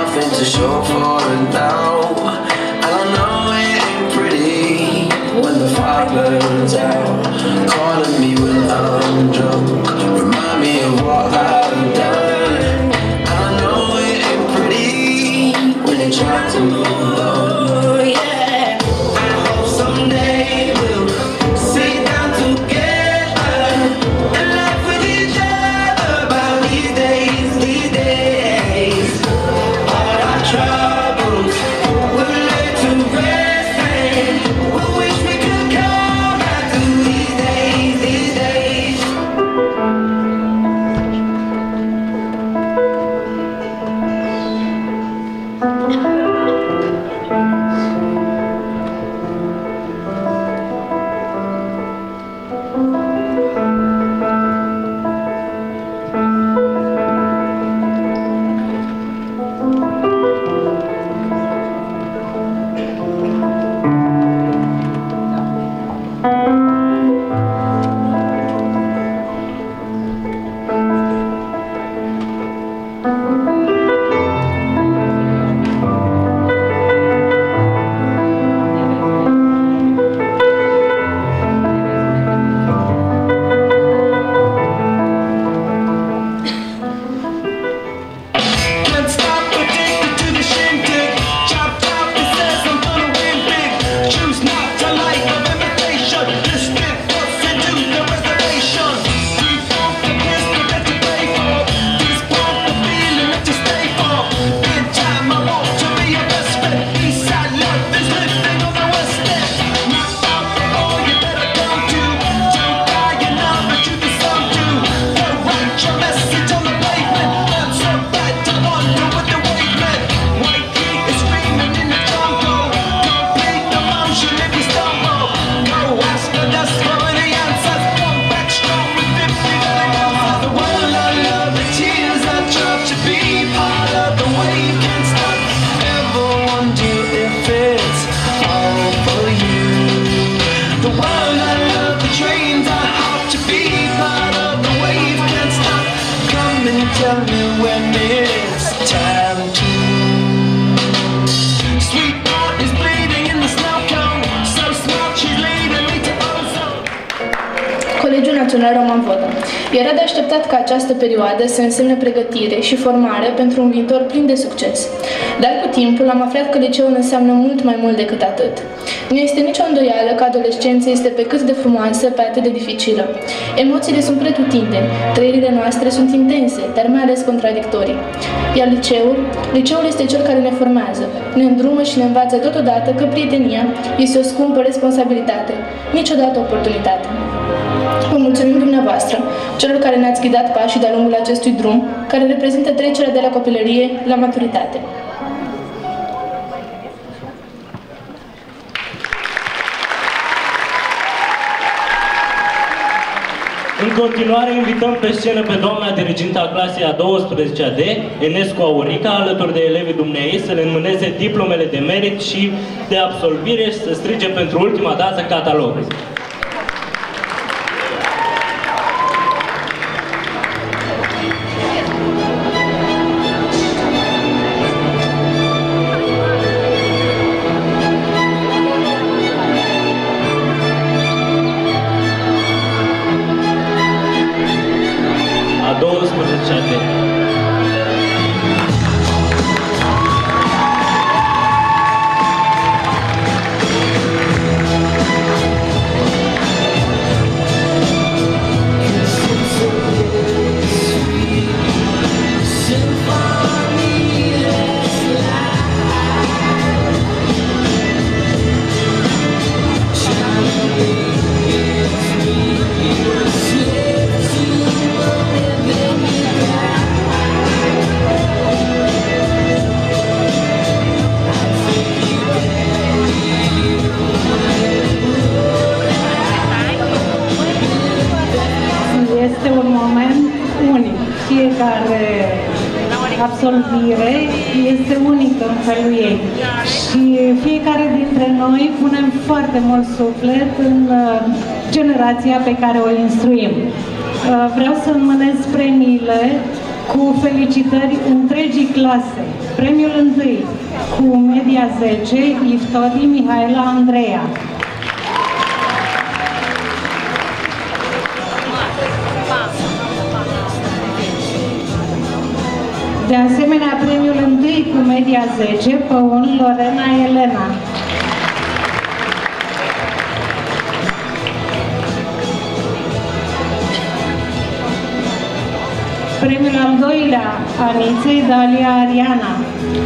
nothing to show for it now. And I know it ain't pretty when the fire burns out. Calling me when I'm drunk, remind me of what I've done. And I know it ain't pretty when you try to move on. Yeah, I hope someday we'll sit down together and laugh with each other about these days, these days. All our troubles we'll lay to rest and we wish we could come back to these days, these days. Can't stop addicted to the shindig. Chop chop, it says I'm gonna win big. Choose not to like of imitation. Just stick us into the reservation. Deep pump the pistol that you pay for. This pump the feeling that you stay for. In time I want to be your best friend. Eastside life is living on the west end. Not out the all you better come to. Don't die enough but you be some do. Go write your message on the pavement. I'm so bad to wonder what the wave meant. White heat is screaming in the jungle. Complete emotion if you stumble. Go ask the dust for any answers. Come back strong with fifty million answers. The world I love, the tears I drop to be part of the wave can't stop. Ever wonder if it's all for you? The world I love, the trains I hop to be part of the wave can't stop. Come and tell me when it's time to. Sweetheart is bleeding in the snow cone. So smart she's leading me to ozone. Colegiul Național Roman Vodă. Era de așteptat ca această perioadă să însemne pregătire și formare pentru un viitor plin de succes. Dar cu timpul am aflat că liceul înseamnă mult mai mult decât atât. Nu este nicio îndoială că adolescența este pe cât de frumoasă, pe atât de dificilă. Emoțiile sunt pretutindeni, trăirile noastre sunt intense, dar mai ales contradictorii. Iar liceul? Liceul este cel care ne formează, ne îndrumă și ne învață totodată că prietenia este o scumpă responsabilitate, niciodată oportunitate. Vă mulțumim dumneavoastră, celor care ne-ați ghidat pașii de-a lungul acestui drum, care reprezintă trecerea de la copilărie la maturitate. În continuare invităm pe scenă pe doamna dirigintă a clasei a douăsprezecea D, Enescu Aurica, alături de elevii dumneei, să le înmâneze diplomele de merit și de absolvire și să strige pentru ultima dată catalogul. A douăsprezecea D. Este un moment unic. Fiecare absolvire este unică în felul ei. Și fiecare dintre noi punem foarte mult suflet în generația pe care o instruim. Vreau să înmânez premiile cu felicitări întregii clase. Premiul întâi cu media zece, Iftodi Mihaela Andreea. De asemenea, premiul întâi cu media zece, Păun Lorena Elena. Premiul al doilea, Aniței Dalia Ariana.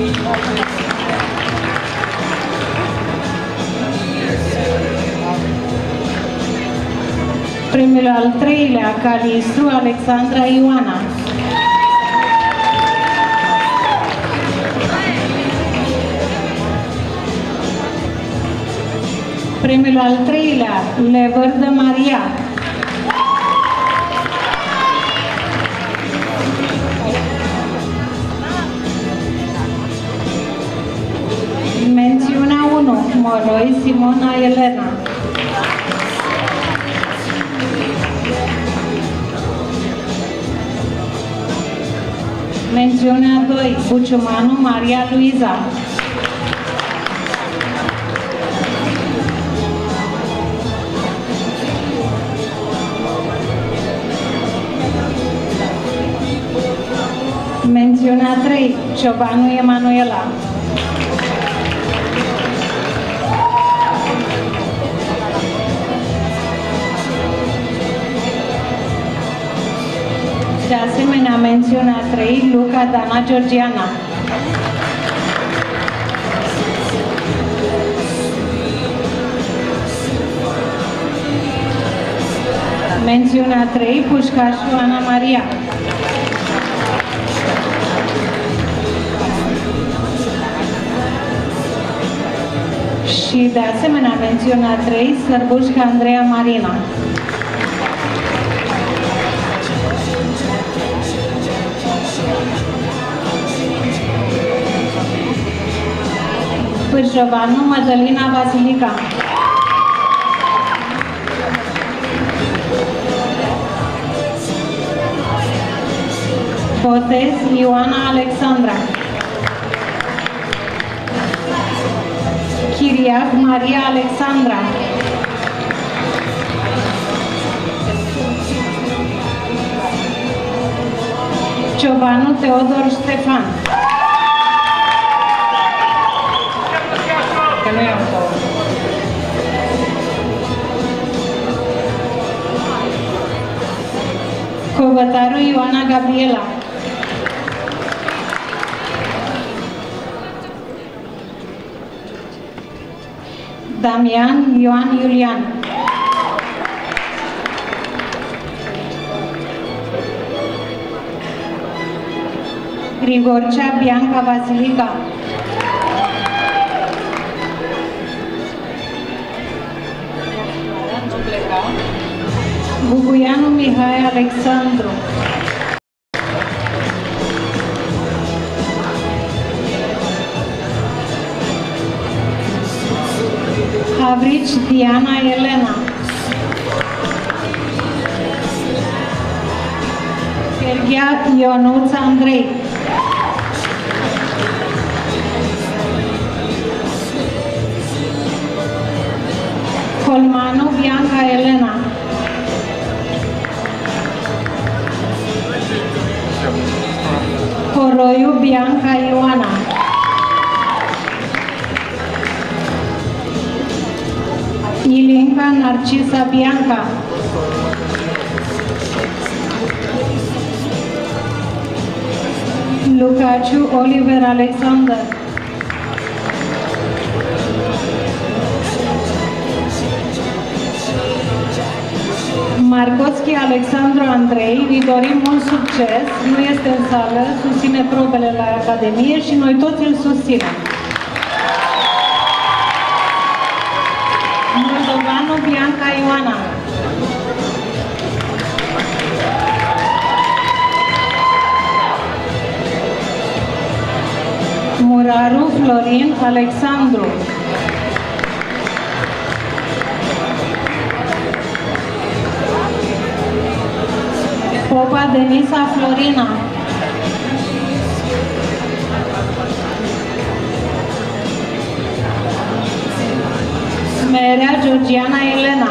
Premiul al treilea, Calistru Alexandra Ioana. Premiul al treilea, Levărdă Maria. Mențiunea unu, Moroi Simona Elena. Mențiunea doi, Buciumanu Maria Luiza. Mențiunea trei, Ciobanu Emanuela. De asemenea, mențiunea trei, Luca Dana Georgiana. Mențiunea trei, Pușcașu Ana Maria. Și de asemenea, mențiunea trei, Sărbușca Andreea Marina. Pârjovanu Mădălina Vasilica. Botez Ioana Alexandra. Chiriac Maria Alexandra. Ciobanu Teodor Ștefan. Că nu i-am două. Covătaru Ioana Gabriela. Damian Ioan Iulian. Grigorcea Bianca Vasilica. Bubuianu Mihai Alexandru. Havrici Diana Elena. Serghia Ionuț Andrei. Colmanu Bianca Elena. Coroiu Bianca Ioana. Ilinca Narcisa Bianca. Lucaciu Oliver Alexander. Marcoschi Alexandru Andrei, îi dorim mult succes, nu este în sală, susține probele la Academie și noi toți îl susținem. Moldovanu Bianca Ioana. Muraru Florin Alexandru. Popa Denisa Florina. Georgiana Elena.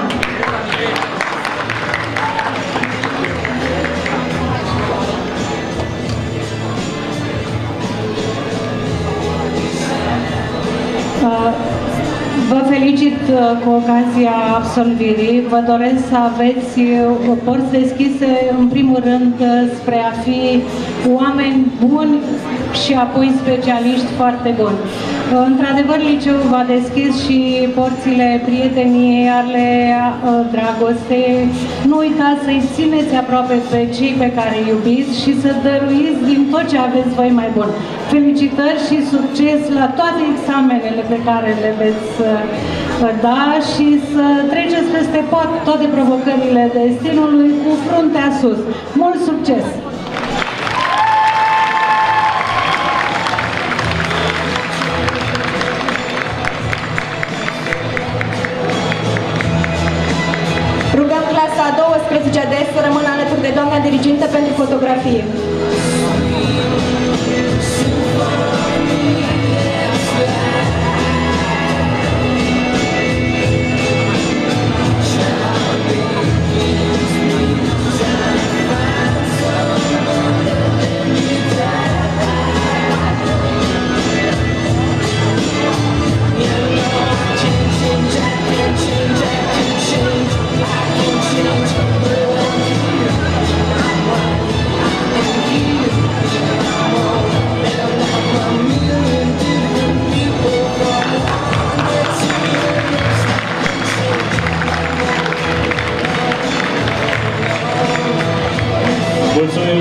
Vă felicit cu ocazia absolvirii. Vă doresc să aveți porți deschise, în primul rând, spre a fi oameni buni și apoi specialiști foarte buni. Într-adevăr, liceul v-a deschis și porțile prieteniei, ale dragostei. Nu uitați să-i țineți aproape pe cei pe care îi iubiți și să dăruiți din tot ce aveți voi mai bun. Felicitări și succes la toate examenele pe care le veți da și să treceți peste toate provocările destinului cu fruntea sus. Mult succes! Rugăm clasa a douăsprezecea D să rămână alături de doamna dirigintă pentru fotografie. Mulțumim!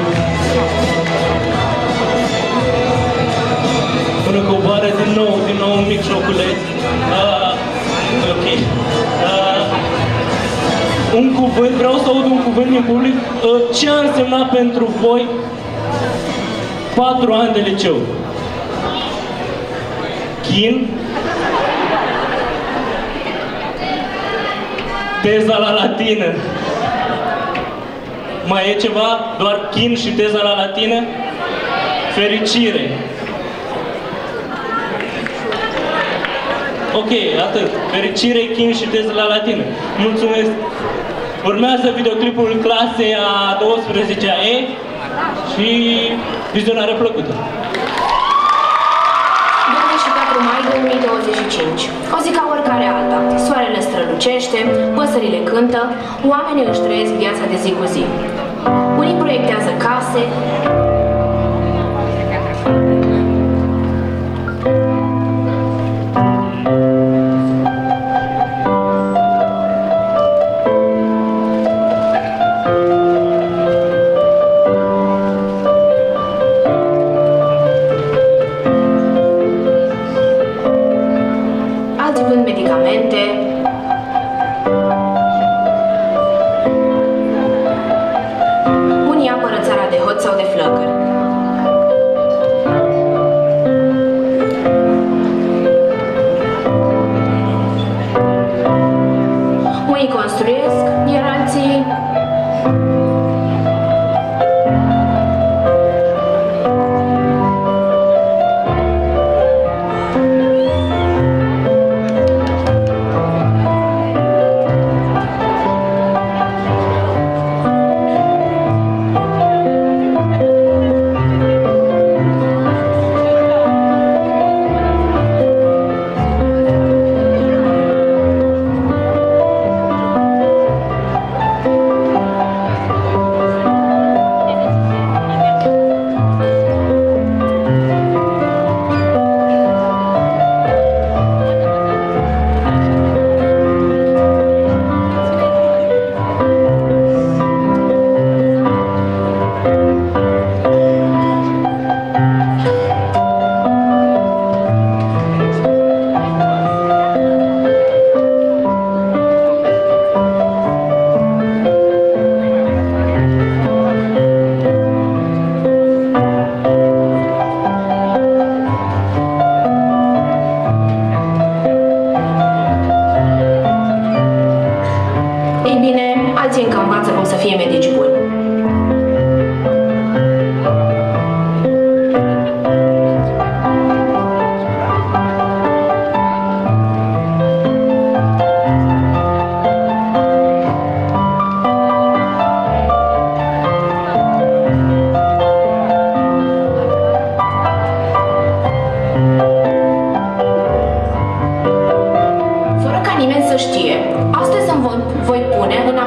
Până coboară din nou, din nou un mic șoculeț. Uh, ok. Uh, un cuvânt, vreau să aud un cuvânt din public. Uh, ce a însemnat pentru voi patru ani de liceu? Chin? Teza la latină? Mai e ceva? Doar chin și teza la latină? Fericire. Ok, atât. Fericire, chin și teza la latină. Mulțumesc. Urmează videoclipul clasei a douăsprezecea E și vizionare plăcută. douăzeci și patru mai două mii douăzeci și cinci. O zi ca oricare alta. Soarele strălucește, păsările cântă, oamenii își trăiesc viața de zi cu zi. Unii proiectează case, alții vând medicamente, unii apără țara de hot sau de flăcări. Unii construiesc, iar alții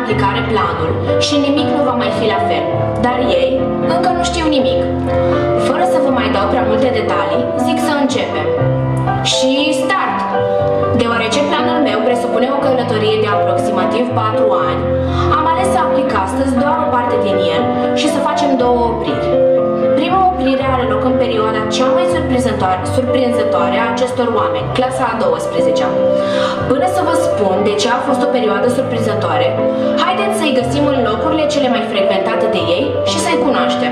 aplicare planul și nimic nu va mai fi la fel. Dar ei încă nu știu nimic. Fără să vă mai dau prea multe detalii, zic să începem. Și start! Deoarece planul meu presupune o călătorie de aproximativ patru ani, am ales să aplic astăzi doar o parte din el și să facem două opriri. Prima oprire are loc în perioada cea mai surprinzătoare, surprinzătoare a acestor oameni, clasa a douăsprezecea. Până să vă spun de ce a fost o perioadă surprinzătoare, haideți să-i găsim în locurile cele mai frecventate de ei și să-i cunoaștem.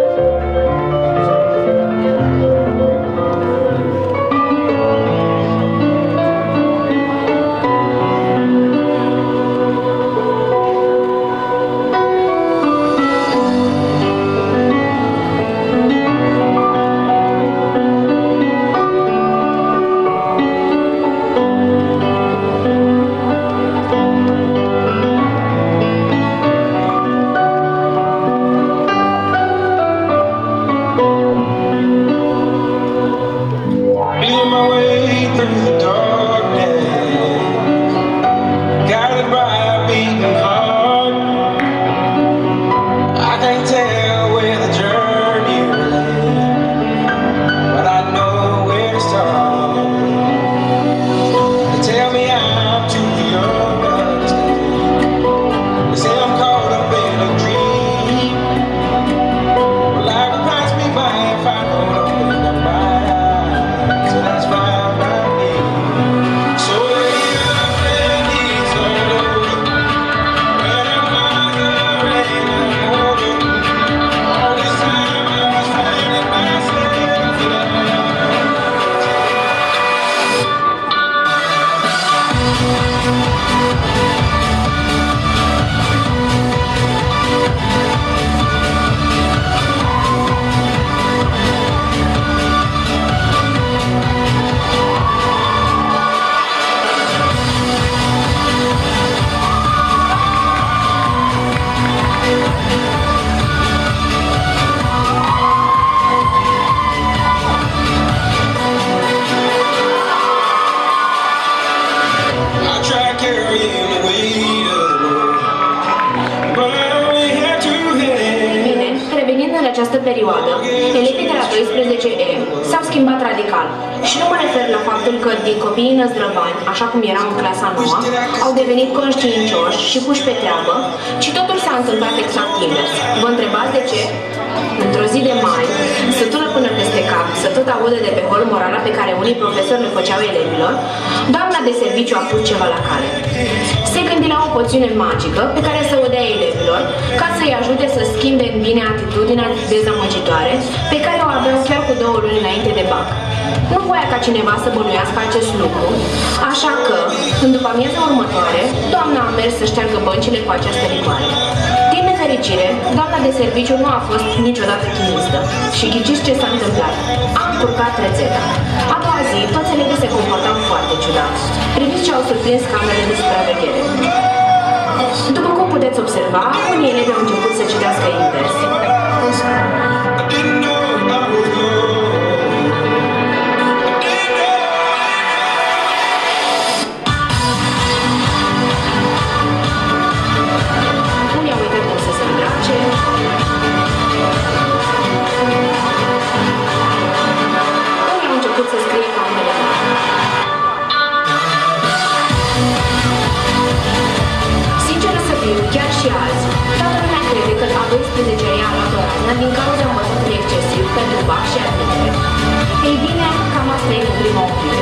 această perioadă, elevii de la doisprezece E s-au schimbat radical. Și nu mă refer la faptul că din copiii năzdrăvani, așa cum eram în clasa nouă, au devenit conștiincioși și puși pe treabă, ci totul s-a întâmplat exact invers. Vă întrebați de ce? Într-o zi de mai, sătulă până peste cap, să tot audă de pe hol morala pe care unii profesori le făceau elevilor, doamna de serviciu a pus ceva la cale. Se gândi la o poțiune magică pe care să o dea elevilor ca să-i ajute să schimbe în bine atitudinea dezamăgitoare pe care o aveau chiar cu două luni înainte de bac. Nu voia ca cineva să bănuiască acest lucru, așa că, în după amiaza următoare, doamna a mers să șteargă băncile cu această rigoare. Din nefericire, doamna de serviciu nu a fost niciodată chimistă și ghiciți ce s-a întâmplat. Am încurcat rețeta. A doua zi, toți elevii se comportau foarte ciudat. Priviți ce au surprins camerele de supraveghere. După cum puteți observa, unii elevi au început să citească invers. Unii au uitat cum să se îmbrace. Unii au început să scrie ca un elev. Sinceră să fiu, chiar și azi, toată lumea crede că a doisprezecea ea a luat o raznă din cauza învățătului excesiv pentru bac și admitere. Ei bine, cam asta e în prima oprire.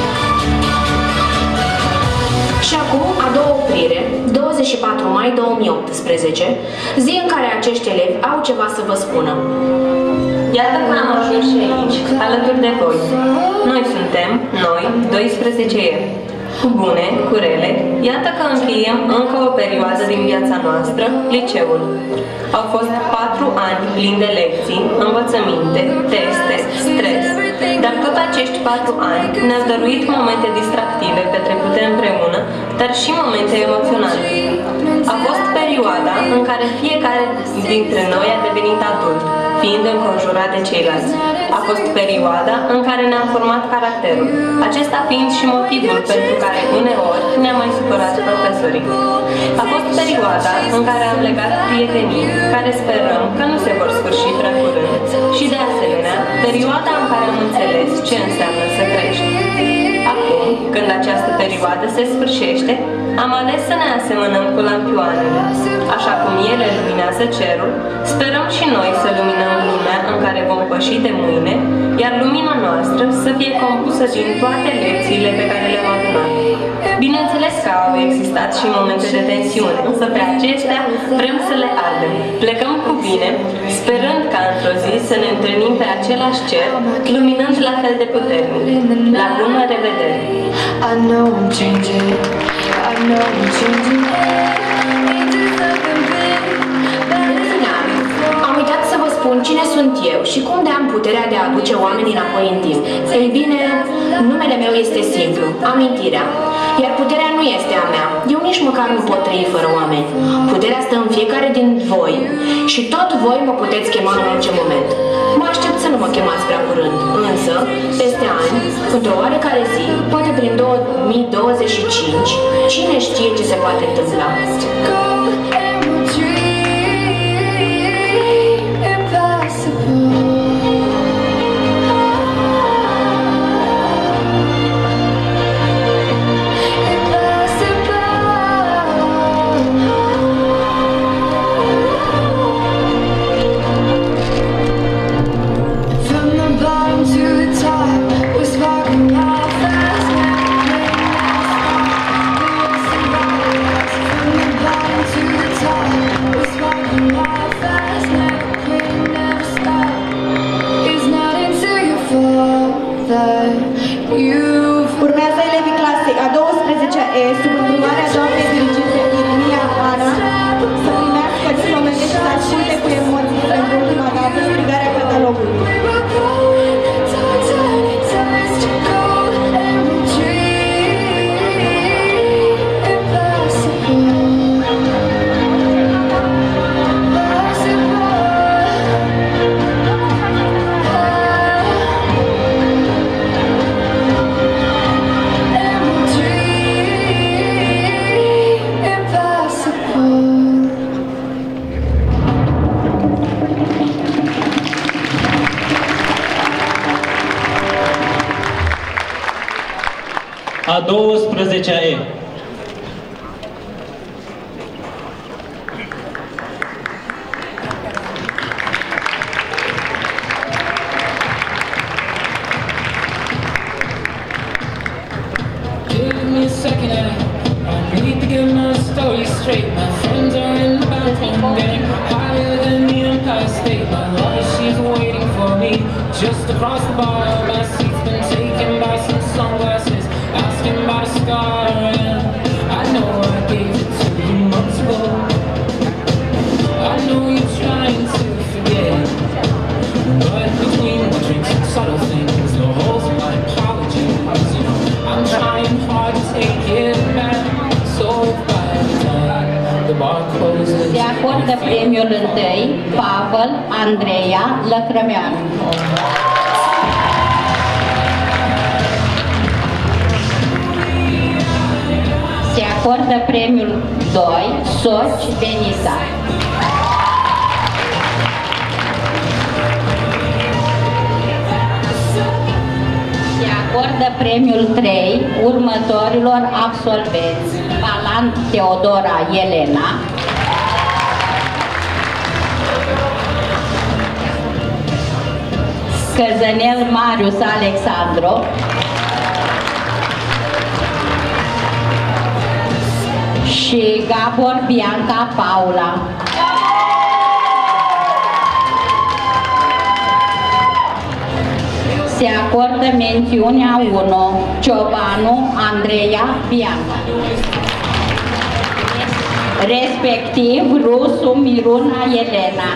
Și acum, a doua oprire, douăzeci și patru mai două mii optsprezece, zi în care acești elevi au ceva să vă spună. Iată că am ajuns și aici, alături de voi. Noi suntem, noi, doisprezece E. Cu bune, cu rele, iată că încheiem încă o perioadă din viața noastră, liceul. Au fost patru ani plini de lecții, învățăminte, teste, stres, dar tot acești patru ani ne-au dăruit momente distractive petrecute împreună, dar și momente emoționale. A fost perioada în care fiecare dintre noi a devenit adult, fiind înconjurat de ceilalți. A fost perioada în care ne-am format caracterul, acesta fiind și motivul pentru care uneori ne-am mai supărat profesorii. A fost perioada în care am legat prietenii, care sperăm că nu se vor sfârși prea curând, și de asemenea, perioada în care am înțeles ce înseamnă să crești. Acum, când această perioadă se sfârșește, am ales să ne asemănăm cu lampioanele. Așa cum ele luminează cerul, sperăm și noi să luminăm lumea în care vom păși de mâine, iar lumina noastră să fie compusă din toate lecțiile pe care le-am adunat. Bineînțeles că au existat și momente de tensiune, însă pe acestea vrem să le ardem. Plecăm cu bine, sperând ca într-o zi să ne întâlnim pe același cer, luminând la fel de puternic. La bună revedere! I know I'm changing, I know I'm changing into something big. Am uitat să vă spun cine sunt eu și cum de am puterea de a aduce oamenii înapoi în timp. Ei bine, numele meu este simplu, amintirea. Iar puterea nu este a mea. Eu nici măcar nu pot trăi fără oameni. Puterea stă în fiecare din voi și tot voi mă puteți chema în orice moment. Mă aștept să nu mă chemați prea curând, însă, peste ani, într-o oarecare zi, poate prin două mii douăzeci și cinci, cine știe ce se poate întâmpla. Urmează elevii clasei a douăsprezecea E, sub îndrumarea doamnei diriginte Irimia Ana, să primească diplomele și să asculte cu emoții pentru ultima dată strigarea catalogului. A douăsprezecea E. Give me a second, I need to get my story straight. My friends are in the bathroom, getting higher than the Empire State. My love, she's waiting for me just across the bar. My seat's been taken by some sunglasses, asking about a scar. And I know I gave it to you months ago. I know you're trying to forget, but between the drinks and subtle things, the holes in my apologies, you know, I'm trying hard to take it back. So by the time the bar closes, se acordă premiul întâi Pavel Andreea Lăcrămeanu. Se acordă premiul doi Soci Denisa. Se acordă premiul trei următorilor absolvenți: Balan Teodora Elena, Căzănel Marius Alexandru și Gabor Bianca Paula. Se acordă mențiunea unu Ciobanu Andreea Bianca, respectiv Rusu Miruna Elena.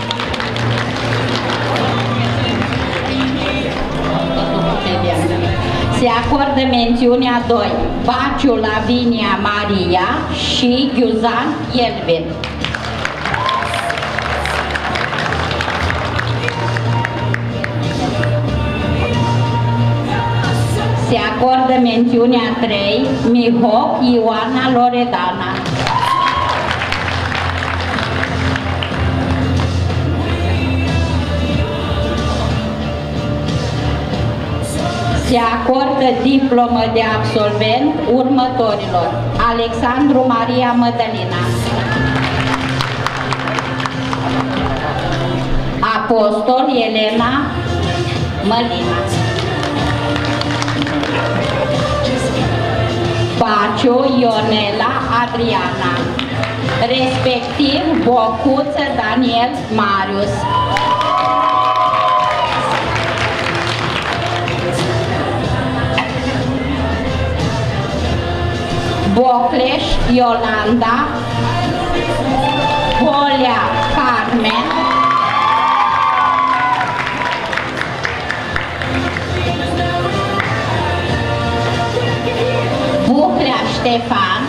Se acordă mențiunea doi Baciu Lavinia Maria și Ghiuzan Elvin. Se acordă mențiunea trei Mihoc Ioana Loredana. Se acordă diplomă de absolvent următorilor: Alexandru Maria Mădălina, Apostol Elena Mălina, Paciu Ionela Adriana, respectiv Bocuță Daniel Marius. Bocleș Iolanda, Polea Carmen, Buclea Ștefan,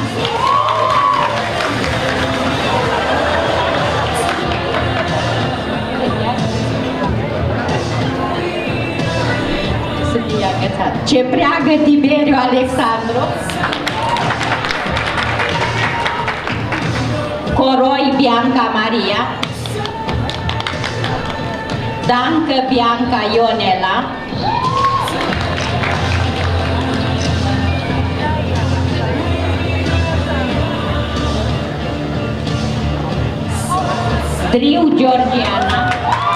Cepreagă Tiberiu Alexandru, Coroi Bianca Maria, Dancă Bianca Ionela, Driu Georgiana,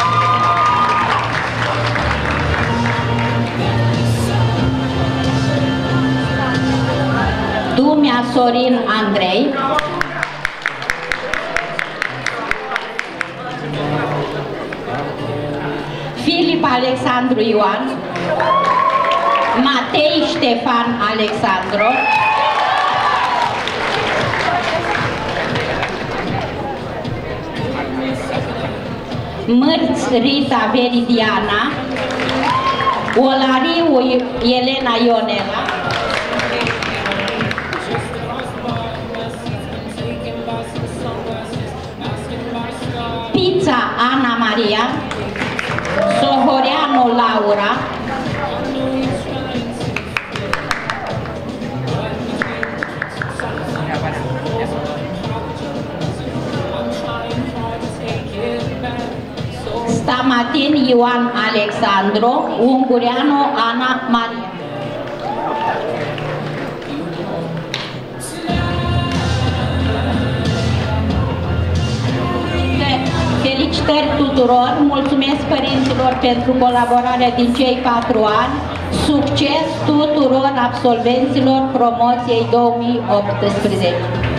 Dumea Sorin Andrei, Filip Alexandru Ioan, Matei Ștefan Alexandru, Mărți Rita Veridiana, Olariu Elena Ionela, Pizza Ana Maria, Sohoreanu Laura, Stamatin Ioan Alexandru, Ungureanu Ana Maria. Felicitări tuturor, mulțumesc părinților pentru colaborarea din cei patru ani, succes tuturor absolvenților promoției două mii optsprezece.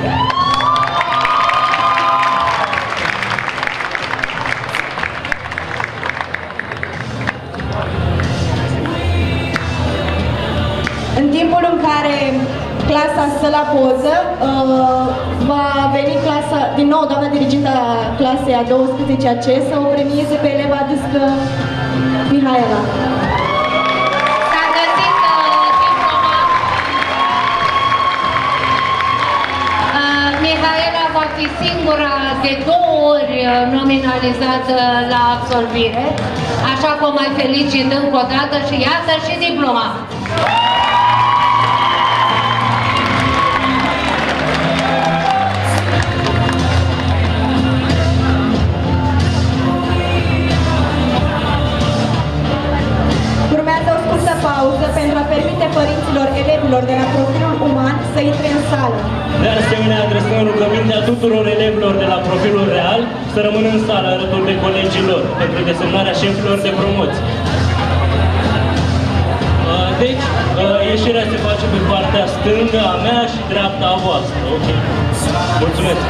În timpul în care clasa stă la poză, uh, va veni clasa, din nou doamna dirigintă a clasei a douăsprezecea C să o premieze pe eleva dâscă Mihaela. S-a găsit uh, diploma. Uh, Mihaela va fi singura de două ori nominalizată la absolvire, așa că o mai felicit încă o dată și iată și diploma. Pauză pentru a permite părinților elevilor de la profilul uman să intre în sală. De asemenea, adresăm rugămintea tuturor elevilor de la profilul real să rămână în sală alături de colegii lor pentru desemnarea șefilor de promoție. Deci, ieșirea se face pe partea stângă a mea și dreapta a voastră. Ok? Mulțumesc!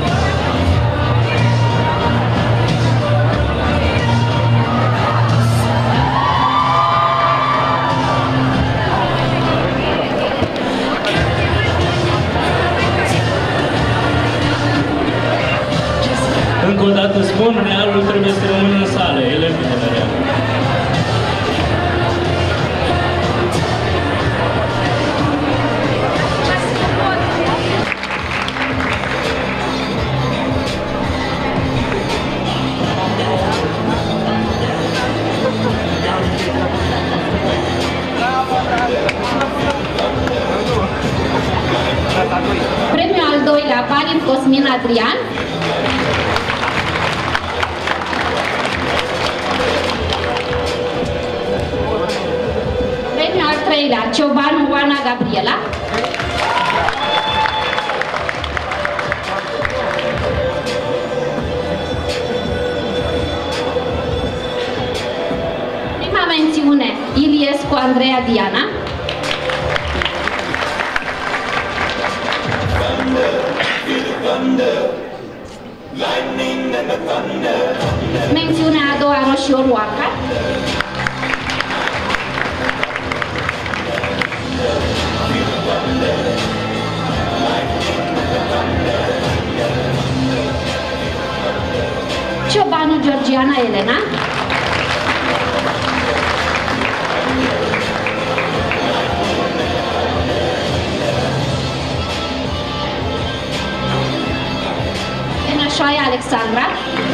Încă o dată spun, realul trebuie să rămână în sală, elevii de la real. Bravo, bravo. Cosmin Adrian. Premiul al treilea, Ciobanu Oana Gabriela. Prima mențiune, Iliescu Andreea Diana. Mențiunea a doua, Roșior Oaca. Ciobanu Georgiana Elena. Enașoaia Alexandra.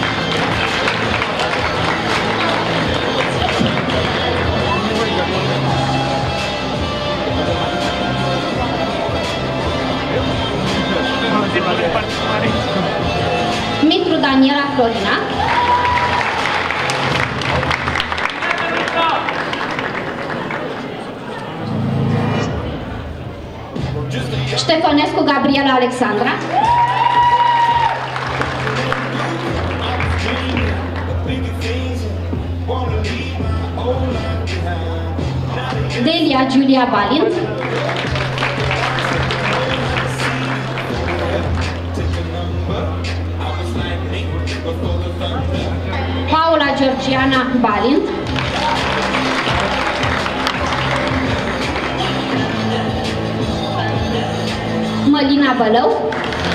Mitru Daniela Florina. Ștefănescu Gabriela Alexandra. Delia Giulia Balint. Paula Georgiana Balint. Mălina Bălău.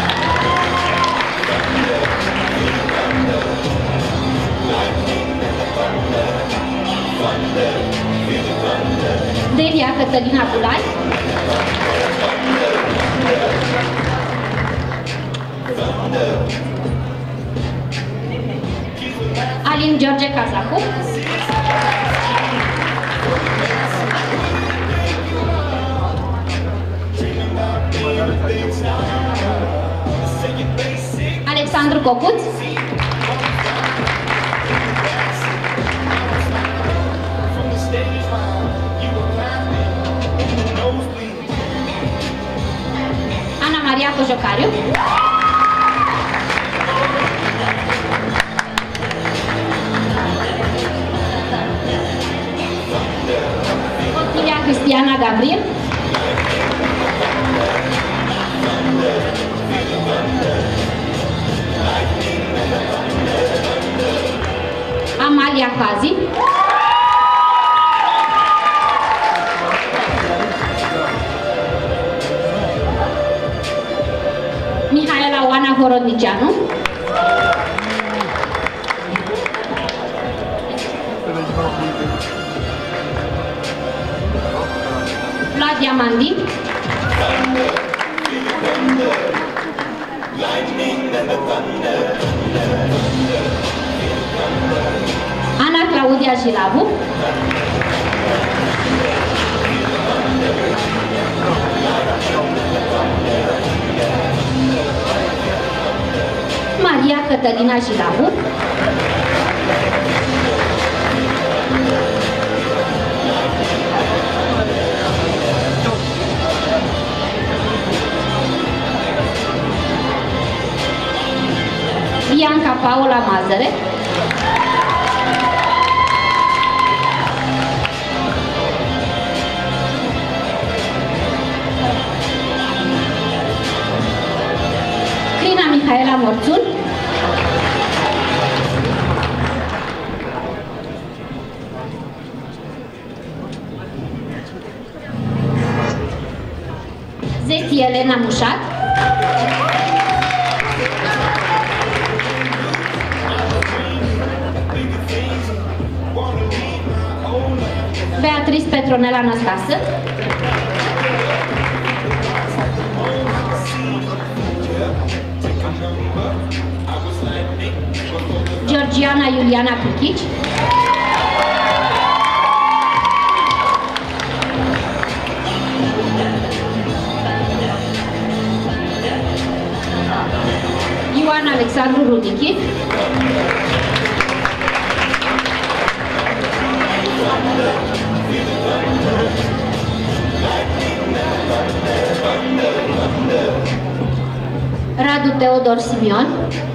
Delia Cătălina Bulai. Alin George Cazacu. Alexandru Cocuț. Ana Maria Cojocariu. Otilia Cristiana Gabriel. Amalia Hazi. Mihaela Oana Horodnicianu. Vladia Mandi. Ana Claudia Jilavu. Maria Cătălina Jilavu. Bianca Paula Mazăre. Crina Mihaela Morțun. Zeti Elena Mușat. Beatrice Petronela Năstase. Georgiana Iuliana Puchici. Alexandru Rudichi. Radu Teodor Simion.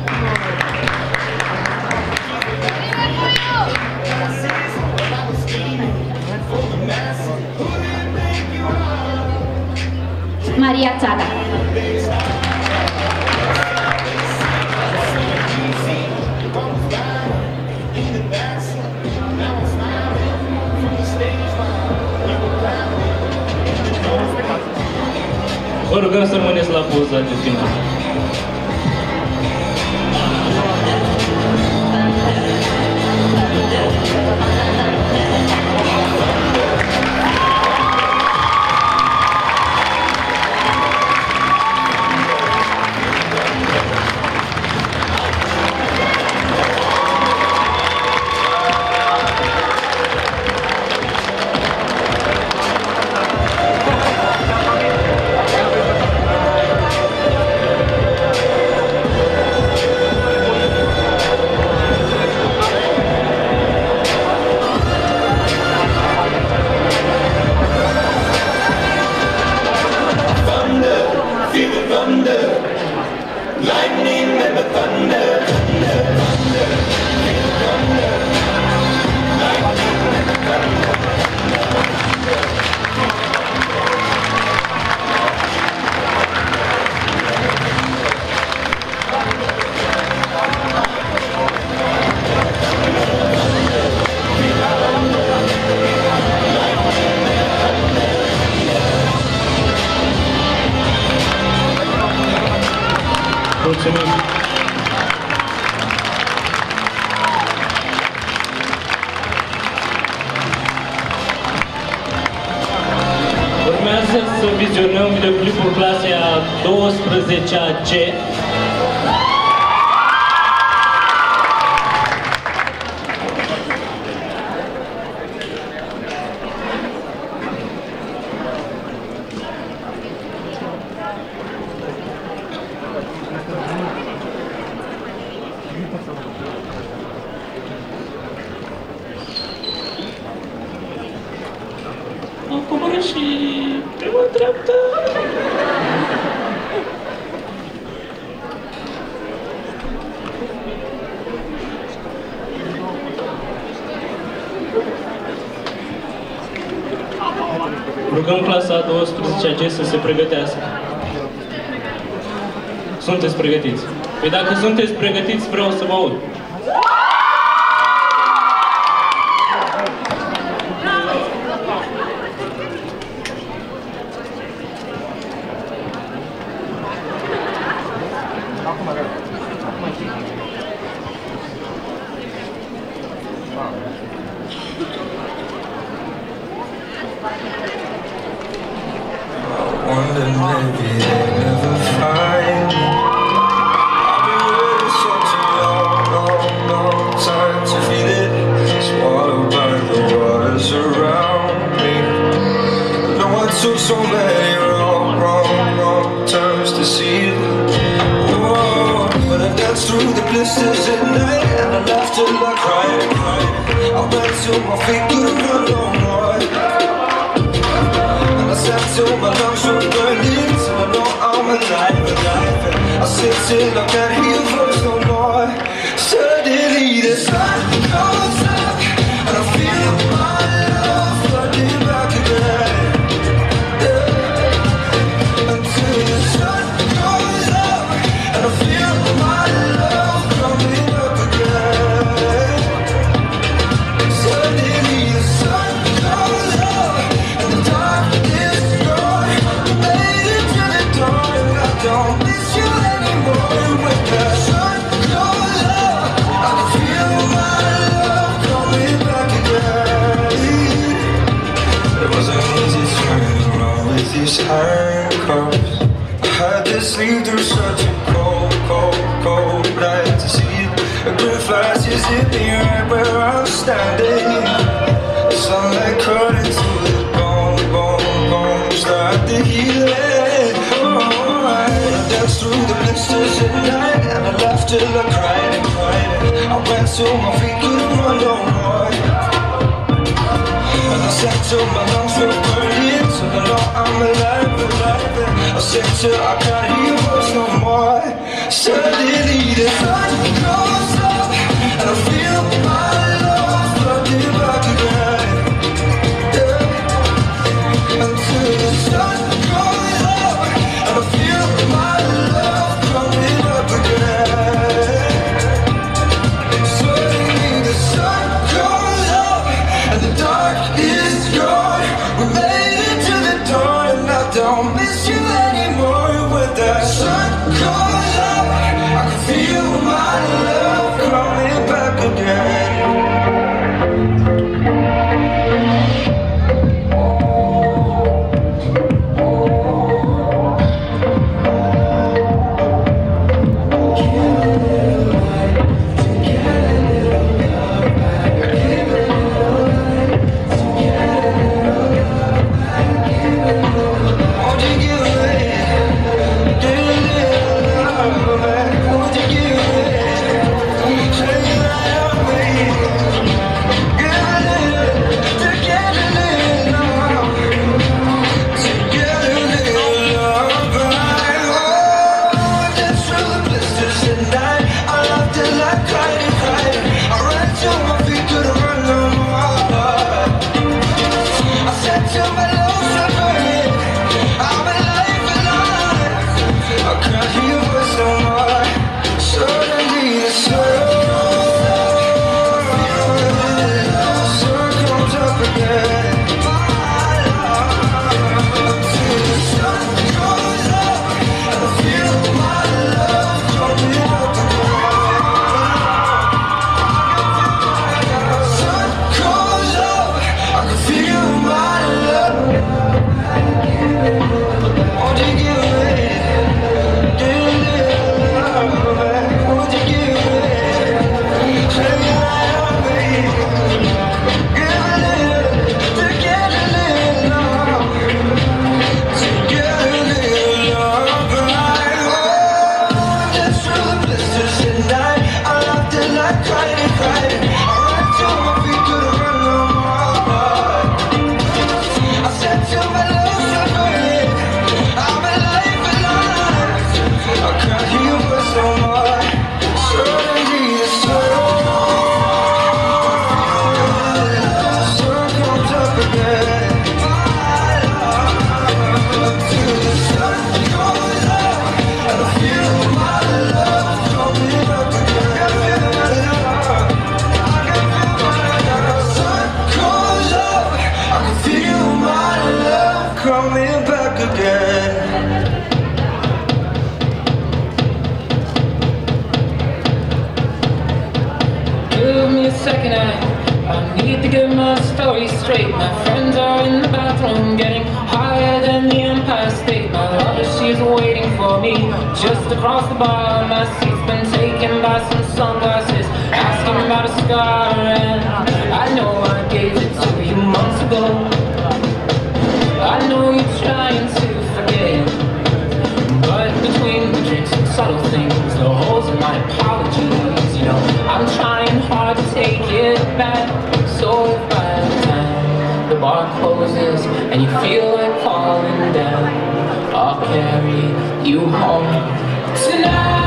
Maria Țada. Vă rugăm să rămâneți la poza de final. Mulțumim! Urmează să vizionăm videoclipul clasei a douăsprezecea C. Am coborât și prima dreaptă. Rugăm clasa a douăsprezecea G să se pregătească. Sunteți pregătiți? Păi dacă sunteți pregătiți, vreau să vă aud. Wonder maybe they never find me. I've been waiting such a long, long, long time to feel it. Swallowed by the waters around me. No, I took so many wrong, wrong, wrong turns to see it. Oh, but I danced through the blisters at night, and I laughed till I cried, cried. I ran till my feet couldn't run no more. Till my lungs were burning, till I know I'm alive, alive. I sit till I can't hear your voice no more. Suddenly the sun goes up, and I feel my love flooding back again. Yeah. Until the sun goes up, and I feel my love coming up again. Suddenly the sun goes up, and the darkness don't miss you anymore. When the sun goes up, I can feel my love coming back again. It wasn't easy turning around with these handcuffs. I had to sleep through such a cold, cold, cold night to see it. A green flash is hit me right where I'm standing. The sunlight cut into the bone, bone, bone, start to heal it. Through the blisters at night, and I left laughed till I cried and cried. I went till my feet couldn't run no more. And I said till my lungs were burning, till I know I'm alive, alive. I said till I can't hear your voice no more. Suddenly the sun goes up, and I feel my love flooding back again. Yeah. Until the sun goes up, and I feel my love coming up again. Suddenly the sun goes up, and the dark is gone. We made it to the dawn, and I don't miss you anymore. When the sun goes up, I can feel my love coming back again. Just across the bar, my seat's been taken by some sunglasses, asking about a scar, and I know I gave it to you months ago. I know you're trying to forget, but between the drinks and subtle things, the holes in my apologies, you know, I'm trying hard to take it back. So if by the time the bar closes and you feel like falling down, I'll carry you home tonight.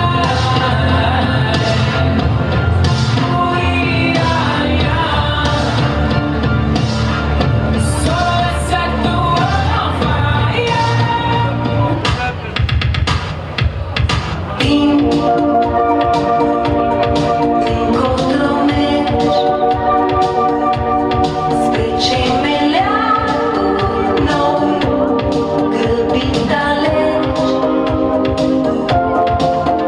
Gâlbit alegi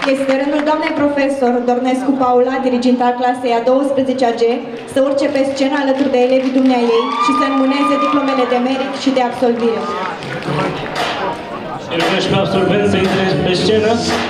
Este rândul doamnei profesor Dornescu Paula, diriginta clasei a douăsprezecea G, să urce pe scenă alături de elevii dumneaei și să înmâneze diplomele de merit și de absolvire. Îl rugăm pe absolvent să intre pe scenă.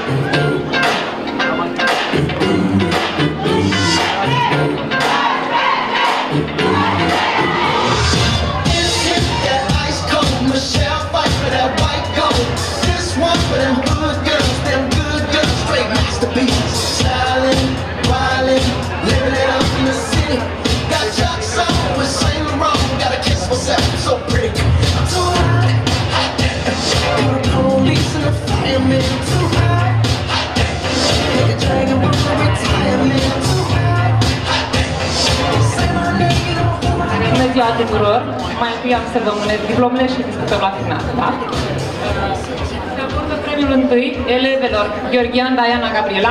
Bună ziua tuturor! Mai întâi am să vă mânez diplomele și discutăm la final, da? Se acordă premiul întâi elevelor Gheorghian Diana Gabriela,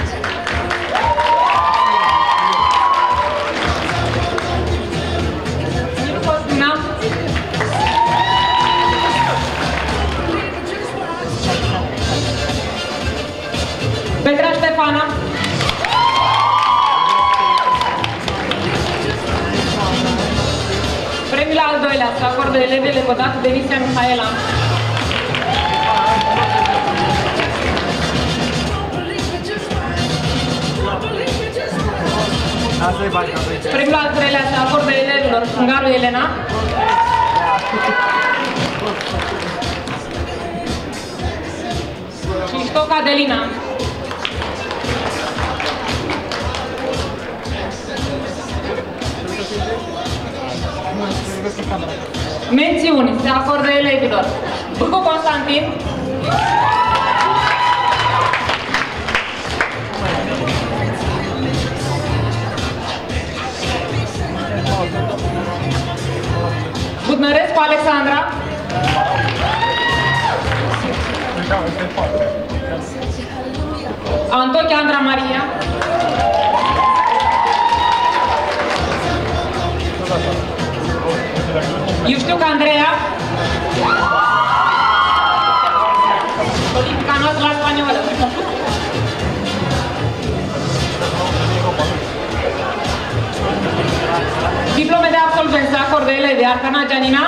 Petra Ștefana, premiul al doilea se acordă elevele Vodă, Denisia Mihaela, premiul al treilea se acordă elevilor Fungaru Elena, și Ștoc Adelina. Mențiuni se acordă elevilor Burcu Constantin, Budnărescu Alexandra, Antochi Andra Maria, Iuștiuc Andreea, politica noastră la spaniolă. Diplome de absolvent se acordă elevi Arcana Gianina,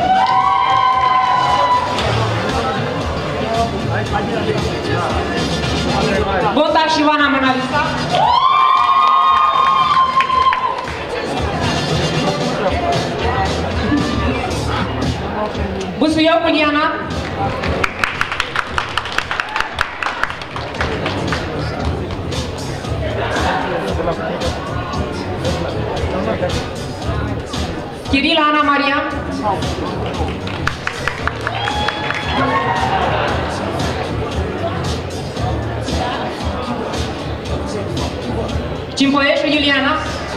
Bonta și Ioana Monalisa, Busuiau Iuliana, Chirila Ana Maria, Cimpoieșu Iuliana,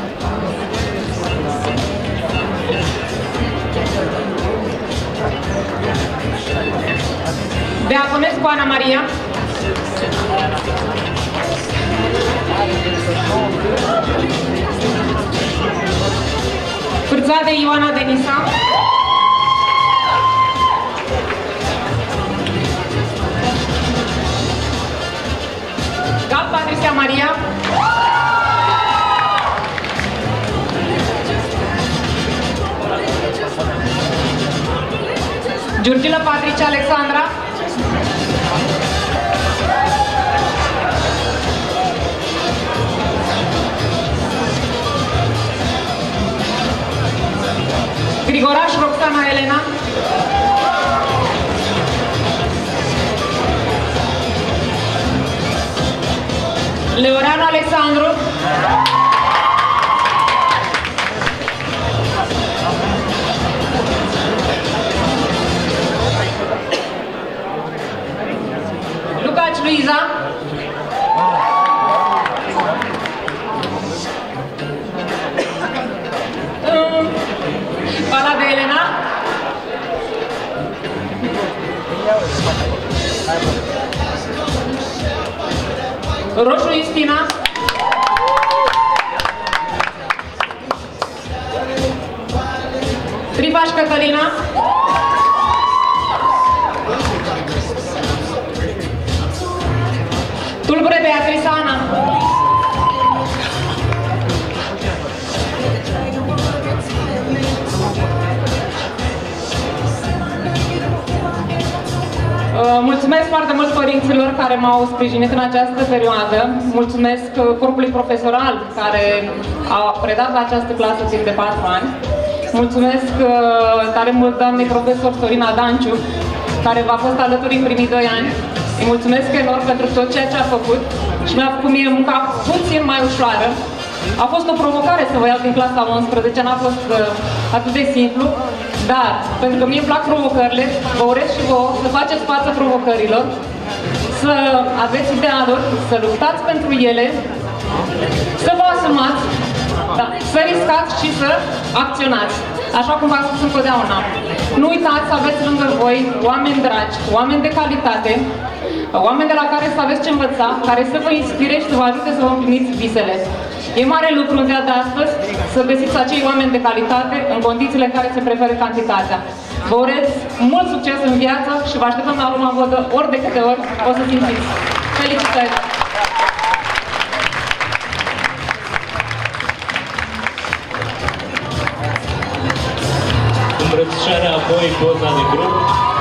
Beaconescu Ana Maria, Cârțade Ioana Denisa, Gal Patricia Maria, Giurgilă Patricia Alexandra, Grigoraș Roxana Elena, Leoreanu Alexandru, Lucaci Luiza, Palade Elena, Roșu Istina, Trivaș Cătălina, Tulbure Mulțumesc foarte mult părinților care m-au sprijinit în această perioadă. Mulțumesc corpului profesoral care a predat la această clasă timp de patru ani. Mulțumesc tare mult doamnei profesor Sorina Danciu, care v-a fost alături în primii doi ani. Îi mulțumesc enorm pentru tot ceea ce a făcut și mi-a făcut mie munca puțin mai ușoară. A fost o provocare să vă iau din clasa a unsprezecea, n-a fost uh, atât de simplu, dar pentru că mie îmi plac provocările, vă urez și vouă să faceți față provocărilor, să aveți idealuri, să luptați pentru ele, să vă asumați, da, să riscați și să acționați. Așa cum v-am spus întotdeauna. Nu uitați să aveți lângă voi oameni dragi, oameni de calitate, oameni de la care să aveți ce învăța, care să vă inspire și să vă ajute să vă împliniți visele. E mare lucru în ziua de astăzi să găsiți acei oameni de calitate în condițiile în care se preferă cantitatea. Vă urez mult succes în viață și vă așteptăm la Roma Vodă ori de câte ori o să simțiți. Felicitări! Îmbrățișarea apoi poza de grup.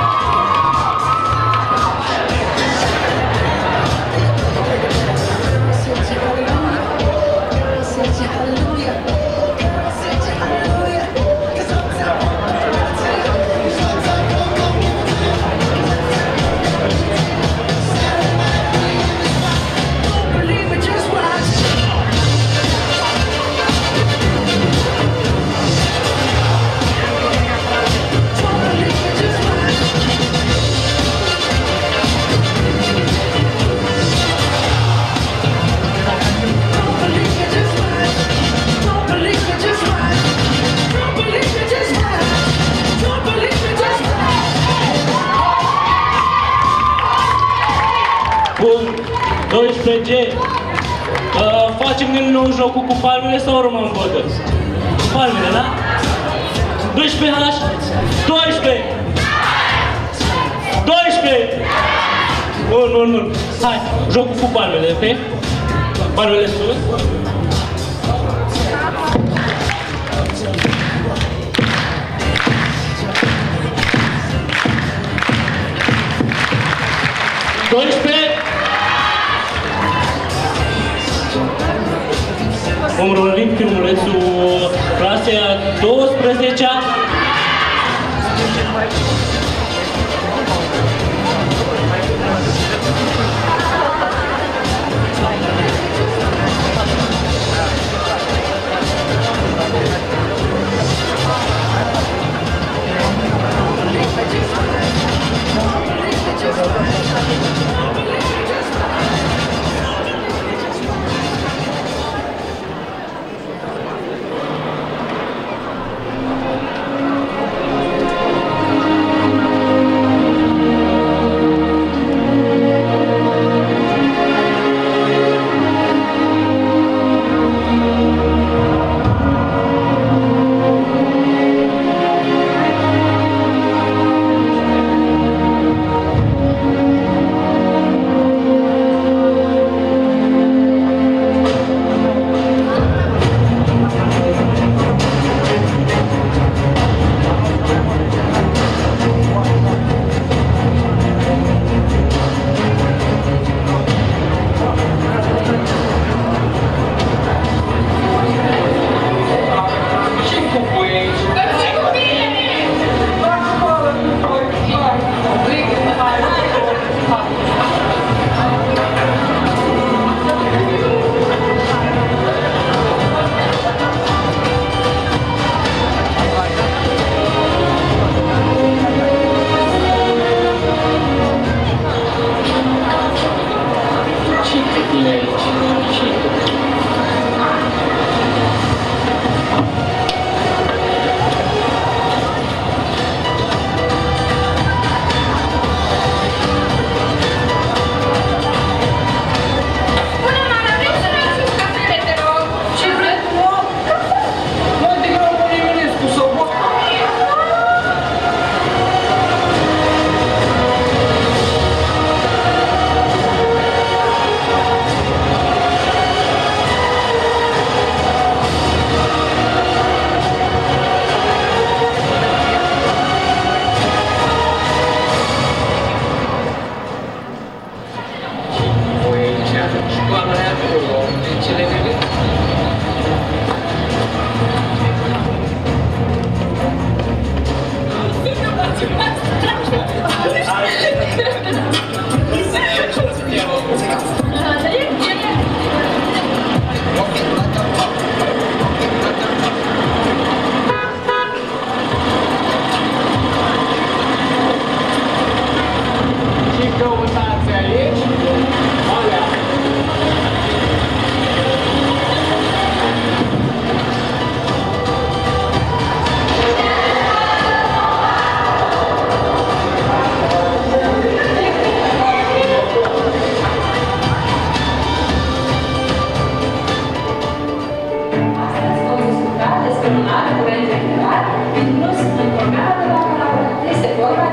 doisprezece G. Uh, facem din nou jocul cu palmele sau rămân Vodă? Cu palmele, da? doisprezece H. doisprezece. doisprezece. Bun, bun, bun. Hai, jocul cu palmele, ok? Palmele sus. doisprezece. Vom urmări filmulețul clasei a douăsprezecea.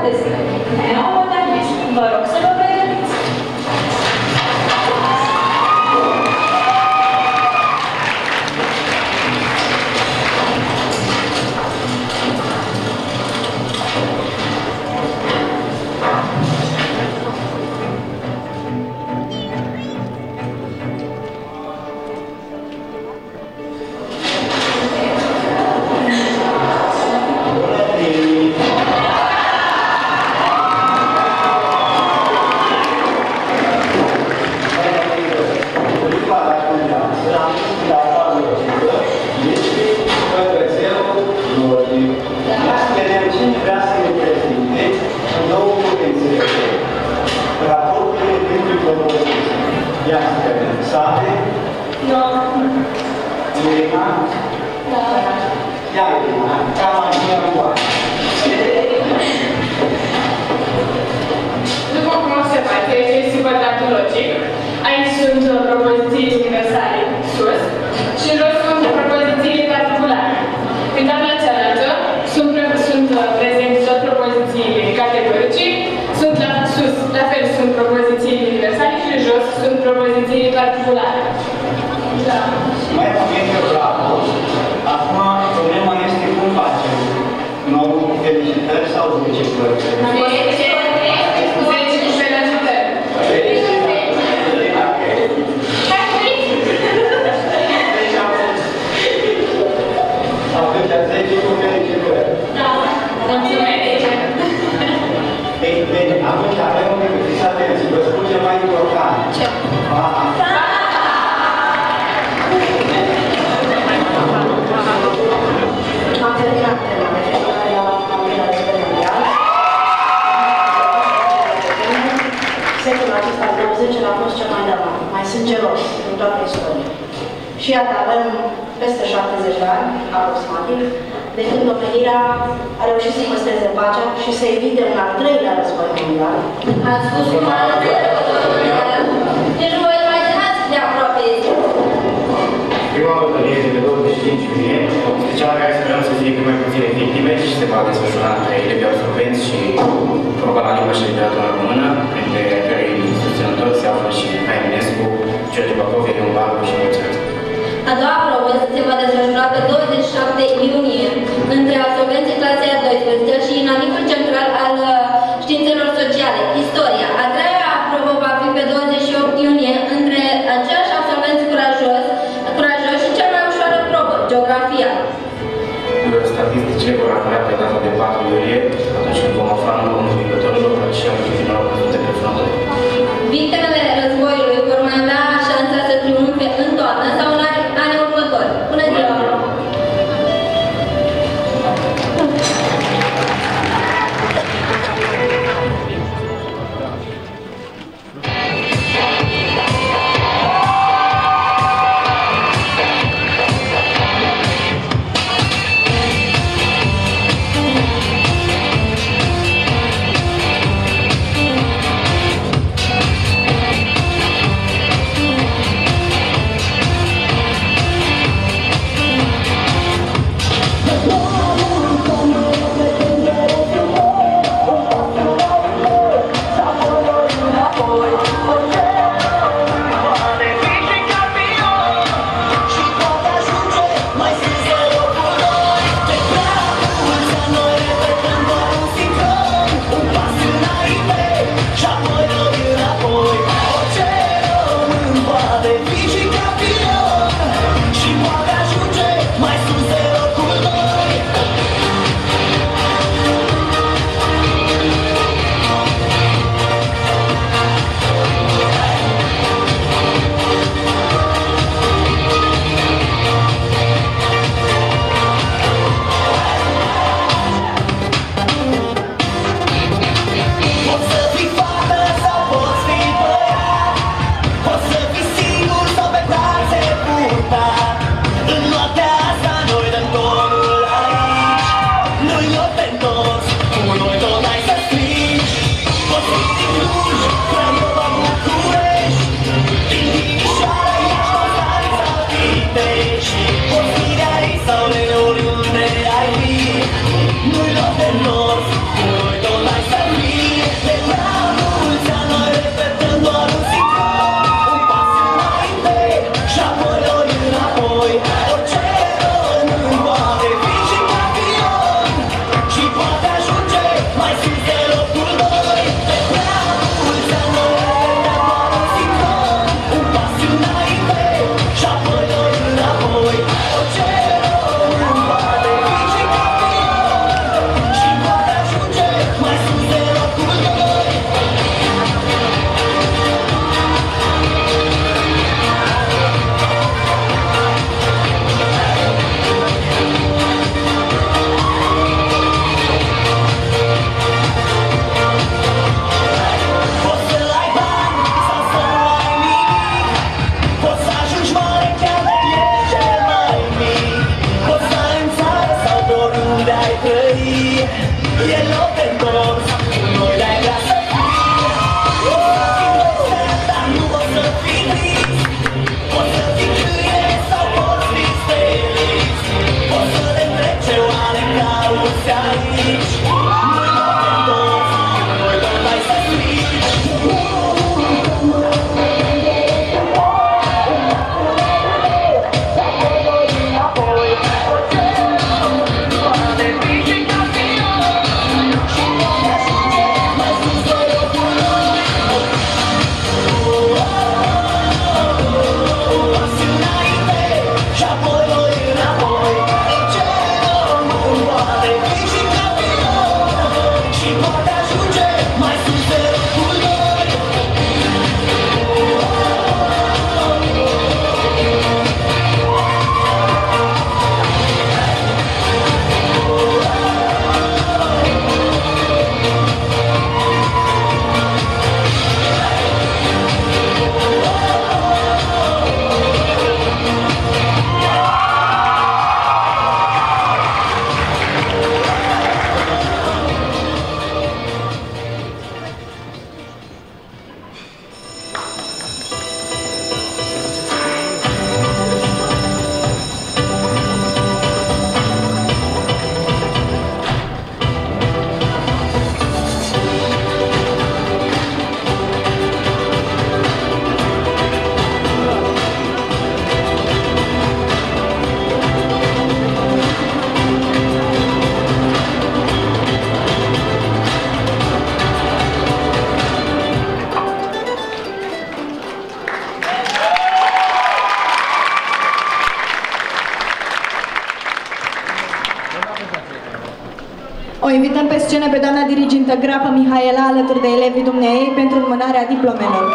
despre neomodernism. Vă rog să vă pregătiți. După cum observați, este singurătatul logic. Aici sunt propozițiile universale sus și în jos sunt propozițiile particulare. În tabla cealaltă sunt, sunt prezente tot propozițiile categorice, sunt la sus, la fel sunt propozițiile universale și în jos sunt propozițiile particulare. Da. Mai puțin bravo. Acum problema este cum facem. Nou cu felicitări sau zece părți? Atunci avem un pic de atenție, vă spun cel mai important. Ce? Am terminat tema referitoare la al doilea mondial. Secolul acesta al douăzecilea a fost cel mai dramant, mai sângeros în toată istoria. Și iată, avem peste șaptezeci de ani, aproximativ, de când omenirea a reușit să păstreze pacea și să evite un al treilea război mondial. Ați spus un al treilea război mondial? Deci nu vă imaginați de aproape este. Prima bătălie de pe douăzeci și cinci iunie, cea care sperăm să fie cât mai puține victime și se va desfășura între ele de absolvenți și proba la limba și literatura română, printre cărei susținători se află și Eminescu, George Bacov, Ion Barbu și mulți alții. A doua probă se va desfășura pe douăzeci și șapte iunie între absolvenții clasei a douăsprezecea și inamicul central al științelor sociale, istoria. A treia probă va fi pe douăzeci și opt iunie între aceiași absolvenți curajoși, curajoși și cea mai ușoară probă, geografia. Statisticile vor apărea pe data de patru iulie, atunci când vom afla numărul învingătorilor și a victimelor căzute pe fronte. Victimele războiului vor mai avea șansa să triumfe în toamnă sau în anii următori. Bună ziua! scenă pe doamna dirigintă Grapă Mihaela alături de elevii dumneei pentru înmânarea diplomelor.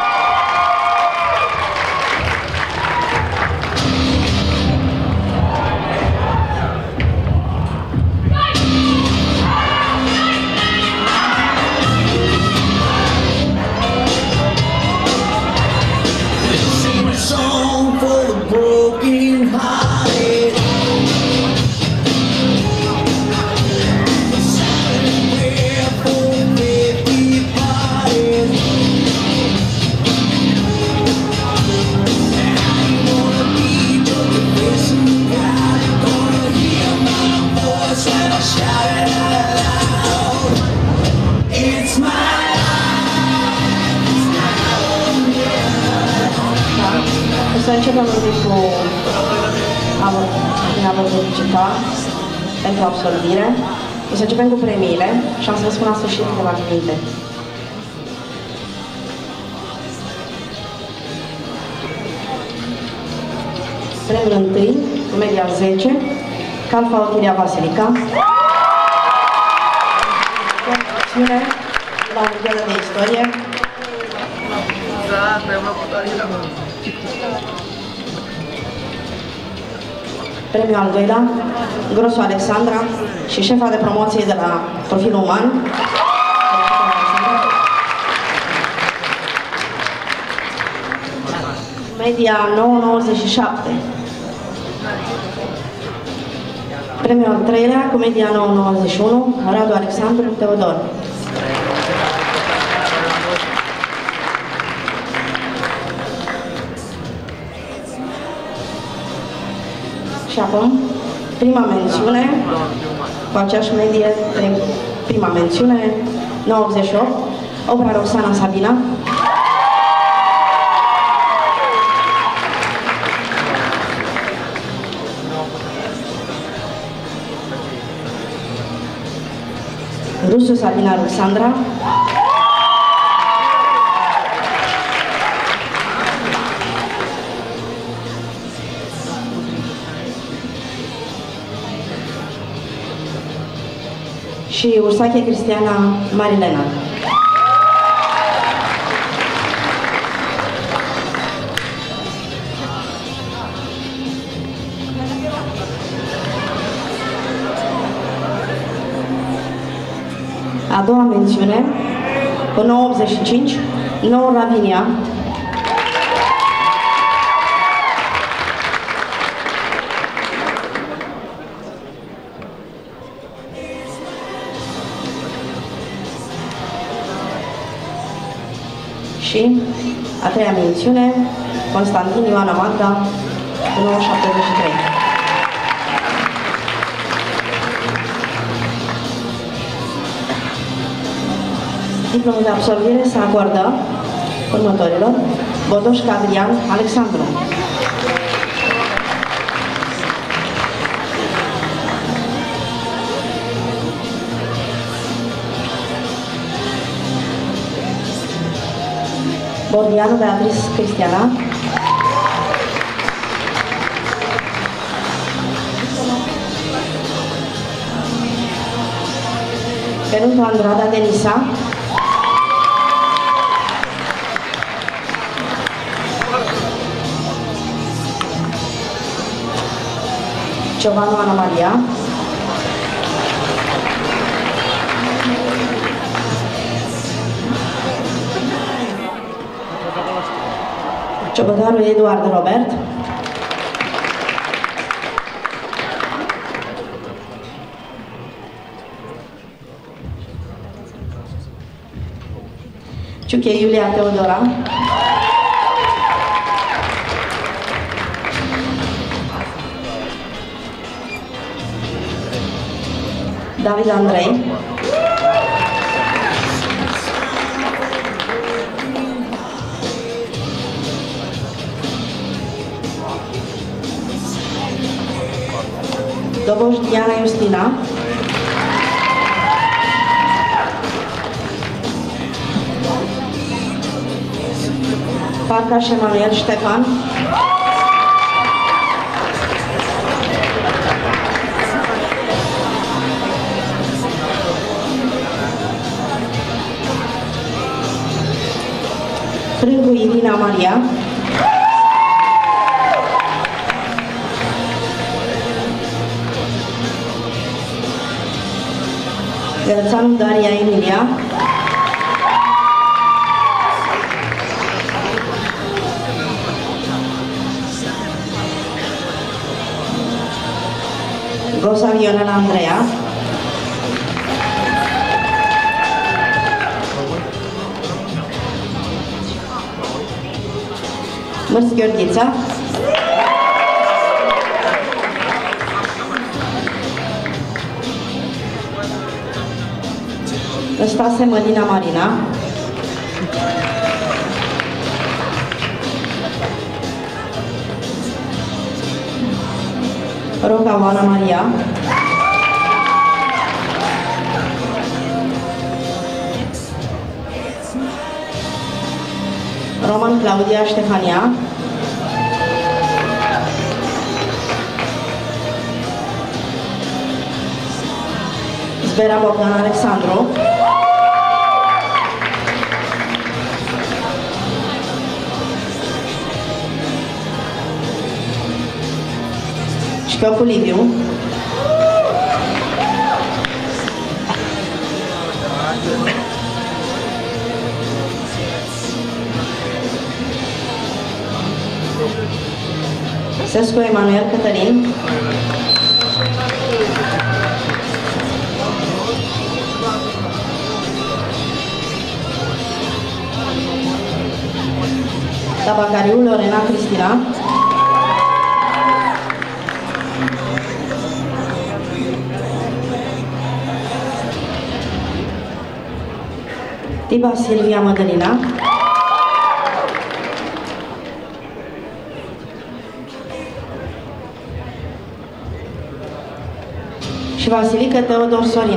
Să începem un pic cu abordul digital pentru absolvire. O să începem cu premiile și am să vă spun la sfârșit câteva cuvinte. Premiul întâi, cu media zece, Calfa Otilia Vasilica. Acțiune la Olimpiada de Istorie. Premiul al doilea, Grosu Alexandra și șefa de promoție de la Profil Uman. Media nouă virgulă nouăzeci și șapte. Premiul al treilea, cu media nouă virgulă nouăzeci și unu, Radu Alexandru Teodor. Și acum, prima mențiune, cu aceeași medie de prima mențiune, nouă virgulă optzeci și opt, opera Roxana Sabina. Rusu Sabina Alexandra. Și Ursache Cristiana Marilena. A doua mențiune, cu nouă virgulă optzeci și cinci, nouă Lavinia. Și a treia mențiune, Constantin Ioana Magda, cu nouă virgulă șaptezeci și trei. Diplomul de absolvire se acordă următorilor: Bodoșca Adrian Alexandru, Bordianu Beatrice Cristiana, Penuto Andrada Denisa, Giovanna Ana Maria, Ciobătarul Eduard Robert, Ciuche Iulia Teodora, David Andrei, Doboș Diana Justina, Farcaș Emanuel Ștefan, Prângu Irina Maria, Gărățanu Daria Emilia, Gosa Ionela Andreea, Mârț Gheorghița, Stase Mălina Marina, Roca Oana Maria, Roman Claudia Ștefania, Zvera Bogdan Alexandru, Șcău Liviu, Sescu Emanuel Cătălin, Tabacariu Lorena Cristina, Tiba Silvia Mădălina, și Vasilică Teodor Sorin.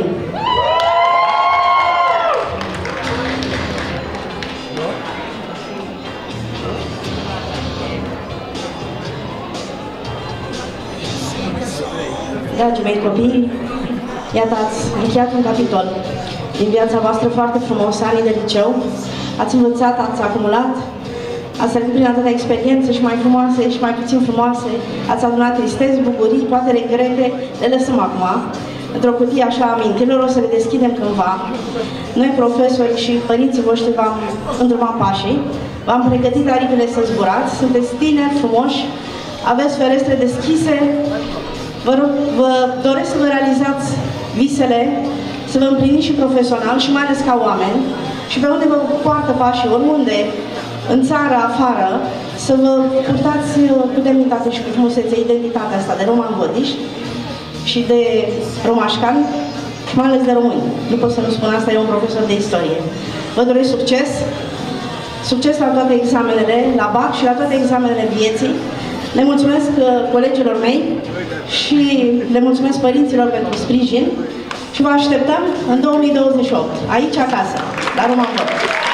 Dragii mei copii, iată ați încheiat un capitol din viața voastră foarte frumos, anii de liceu. Ați învățat, ați acumulat, ați trecut prin atâtea experiențe și mai frumoase și mai puțin frumoase. Ați adunat tristezi, bucurii, poate regrete, le lăsăm acum. Într-o cutie așa a amintirilor, o să le deschidem cândva. Noi, profesori și părinții voștri, v-am îndrumat pașii, v-am pregătit aripile să zburați, sunteți tineri, frumoși, aveți ferestre deschise, vă, vă doresc să vă realizați visele, să vă împliniți și profesional și mai ales ca oameni și pe unde vă poartă pașii, oriunde, în țară, afară, să vă purtați cu demnitate și cu frumusețe identitatea asta de roman vodiști și de romașcani și mai ales de români. Nu pot să nu spun asta, e un profesor de istorie. Vă doresc succes, succes la toate examenele, la B A C și la toate examenele vieții. Le mulțumesc colegilor mei și le mulțumesc părinților pentru sprijin și vă așteptăm în două mii douăzeci și opt, aici acasă, la Roman Vodă.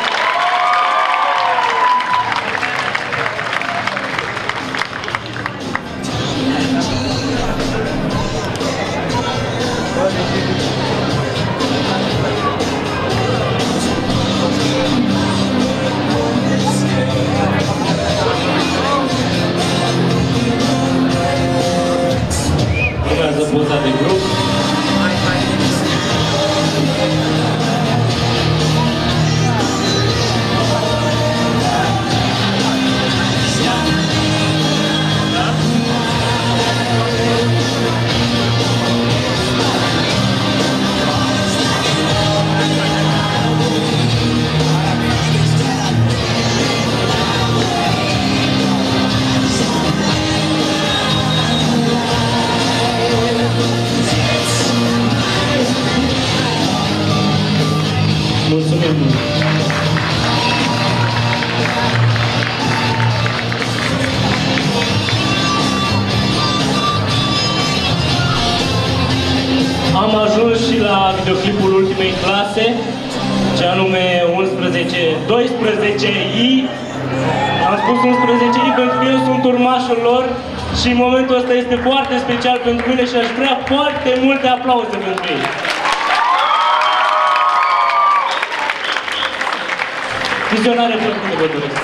Poza de grup. Mulțumim mult! Am ajuns și la videoclipul ultimei clase, ce anume unsprezece, doisprezece I. Am spus unsprezece I pentru că eu sunt urmașul lor și momentul ăsta este foarte special pentru mine și aș vrea foarte multe aplauze pentru ei. Vizionare plăcută vă doresc!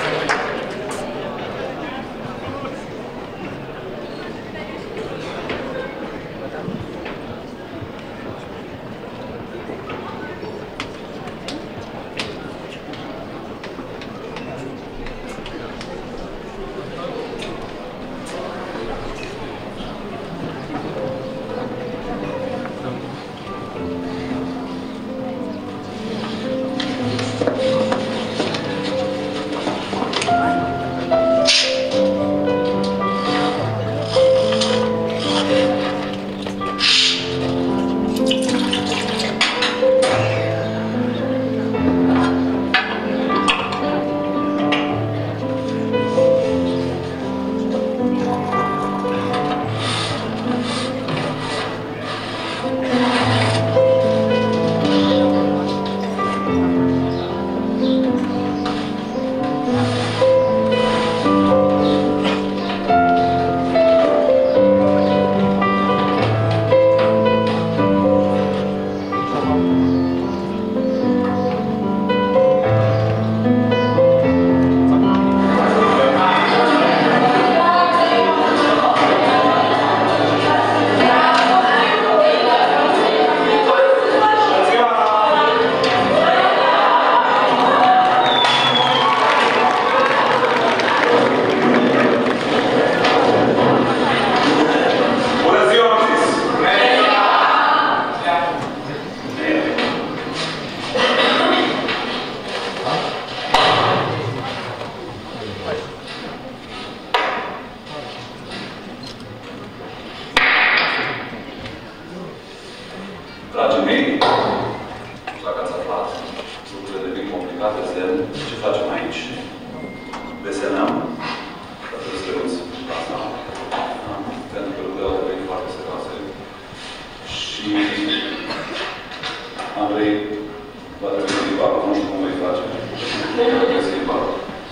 Dragii mei, dacă ați aflat, lucrurile devin complicate, semn, ce facem aici? Desenăm, dar trebuie să renunț la asta, pentru că lucrurile au devenit foarte serioase. Și Andrei va trebui să limba, nu știu cum vei face, trebuie să limba.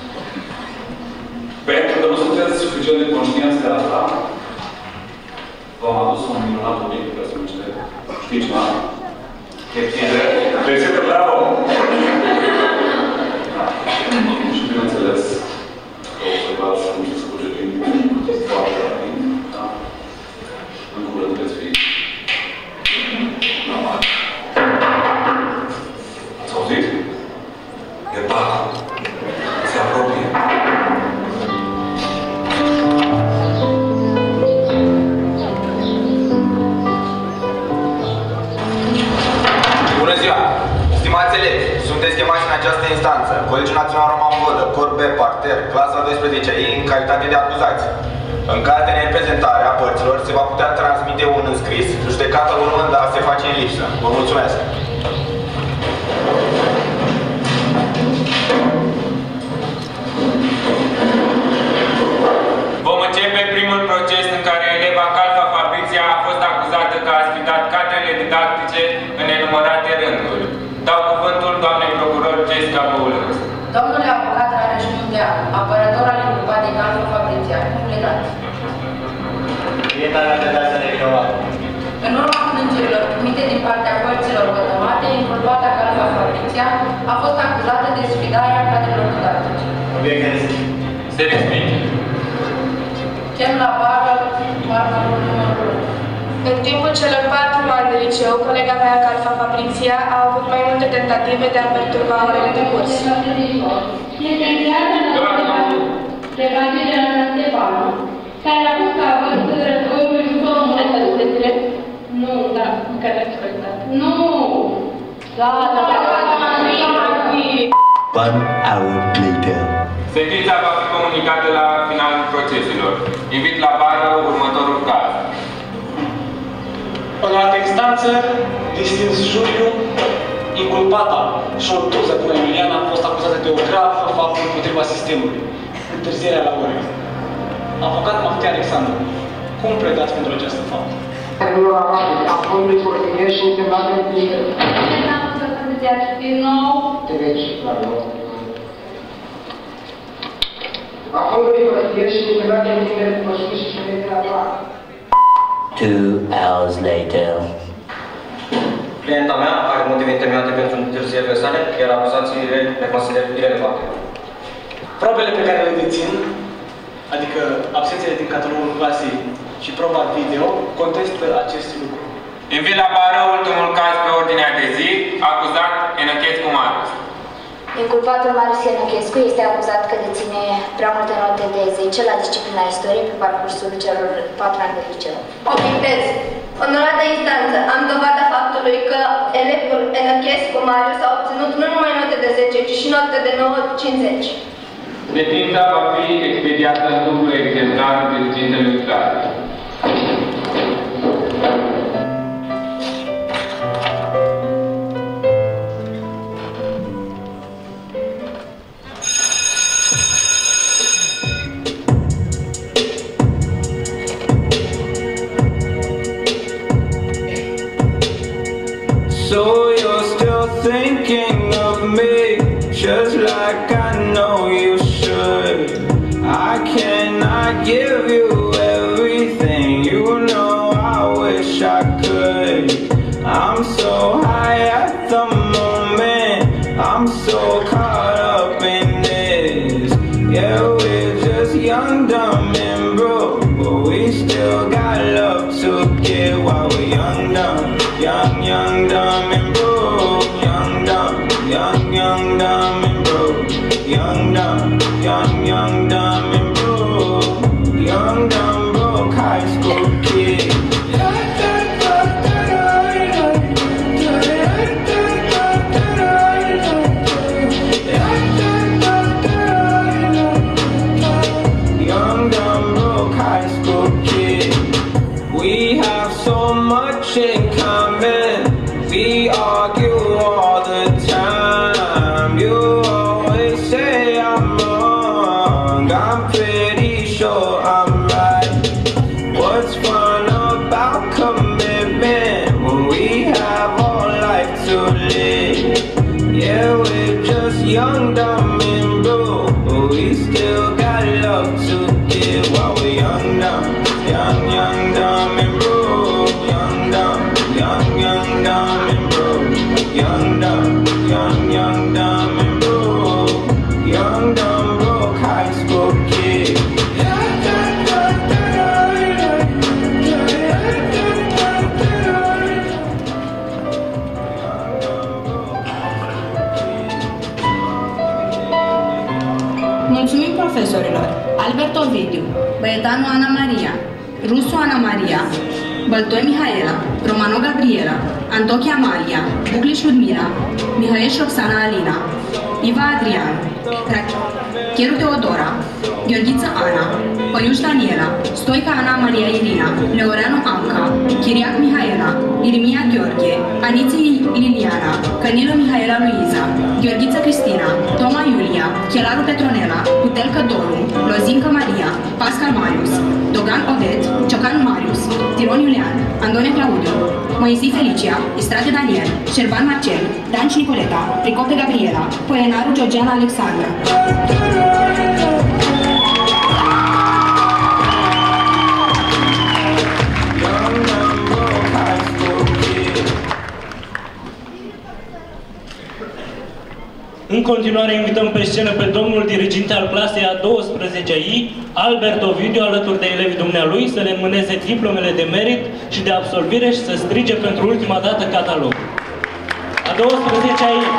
Pentru că nu sunteți suficient de conștienți de asta, v-am adus un minunat obiect care se numește, știi ceva? Cheptire. Rețetă, bravo! Și bineînțeles că observați cum se scurge timpul foarte rapid, da? În curând veți fi normal. Ați auzit? E pacul. Se apropie. Stimați elevi, sunteți chemați în această instanță, Colegiul Național Vodă, Corp B, Parter, clasa a douăsprezecea, ei în calitate de acuzați. În caz de nereprezentare a părților, se va putea transmite un înscris, judecată urmând a se face în lipsă. Vă mulțumesc! Vom începe primul proces în care eleva Calfa Fabriția a fost acuzată că a sfidat cadrele didactice în nenumărate rânduri. Dau cuvântul doamnei procuror Jessica Băulăț. Domnule avocat Rareș Mundean, apărător al inculpat de Calfa Fabriția, cum plecați? Fiecare dată nevinovată. În urma plângerilor primite din partea părților vătămate, inculpata Calfa Fabriția a fost acuzată de sfidarea cadrelor didactice. Obiecte de zi. Se respinge. Chem la bară martorul numărul unu. În timpul celor patru ani de liceu, colega mea, Calfa Fabriția, a avut mai multe tentative de a perturba orele de curs. Este încheiată de Evanghelia Stefanu, care a pus capăt războiului cu două măsări. Nu, da, care ați corectat. Nu! Da, da, da, One hour later. Sentința va fi comunicată la finalul proceselor. Invit la bară următorul caz. În altă instanță, distins juriu, inculpata și o tuză cu Emiliana a fost acuzată de o gravă faptă împotriva sistemului, întârzierea la ore. Avocat Maftea Alexandru, cum pledați pentru această faptă? A fondului portinier și întrebat în tine. Din nou. Treci la nou. A fondului portinier și întrebat în tine măsuri și ședete la doar. Two hours later. Clienta mea are motive întemeiate pentru întârzierile sale, iar acuzațiile le consider irelevante. Probele pe care le dețin, adică absențele din catalogul clasei și proba video, contestă acest lucru. Invit la bară ultimul caz pe ordinea de zi, acuzat Enăchescu Marius. Inculpatul Marius Enăchescu este acuzat că deține prea multe note de zece la disciplina istorie pe parcursul celor patru ani de liceu. Obiectez. Onorată instanță, am dovada faptului că elevul Enăchescu Marius a obținut nu numai note de zece, ci și note de nouă cincizeci. Detința va fi expediată în dublu exemplar de țintele lucrare. So you're still thinking of me, just like I know you should. I cannot give you everything, you know I wish I could. I'm so high at the moment, I'm so caught up in this. Yeah, we're just young, dumb and broke, but we still got love to give while we're young, dumb. Young, young, dumb and broke. Young, dumb, young, young, dumb and broke. Young, dumb, young, young, dumb and broke. Young, dumb, broke high school kid. Young, dumb, broke high school kid. We have so much in common. We argue all the time. You always say I'm wrong. I'm pretty sure I'm right. What's fun about commitment when we have all life to live? Yeah, we're just young, dumb and broke, but we still got love to give while we're young, dumb, young, young, dumb and broke. Young, dumb, young, young, dumb and broke. Young, dumb, young, young, dumb and broke. Young, dumb, broke high school kid. Mulțumim profesorilor! Albert Ovidiu, Băietanu Ana Maria, Rusu Ana Maria, Băltoi Mihaela, Romano Gabriela, Antochia Amalia, Bucliș Ludmila, Mihaieș Roxana Alina, Iva Adrian, Cheru Teodora, Gheorghiță Ana, Păiuș Daniela, Stoica Ana Maria Irina, Leoreanu Anca, Chiriac Mihaela, Irimia Gheorghe, Aniții Liliana, Cănilă Mihaela Luiza, Gheorghiță Cristina, Toma Iulia, Chelaru Petronela, Putelcă Doru, Lozincă Maria, Pascal Marius, Dogan Odet, Ciocan Marius, Tiron Iulian, Andone Claudiu, Moisii Felicia, Istrate Daniel, Șerban Marcel, Danci Nicoleta, Pricope Gabriela, Poenaru Georgiana Alexandra. În continuare invităm pe scenă pe domnul diriginte al clasei a douăsprezecea I, Albert Ovidiu, alături de elevii dumnealui, să le înmâneze diplomele de merit și de absolvire și să strige pentru ultima dată catalogul. A douăsprezecea I.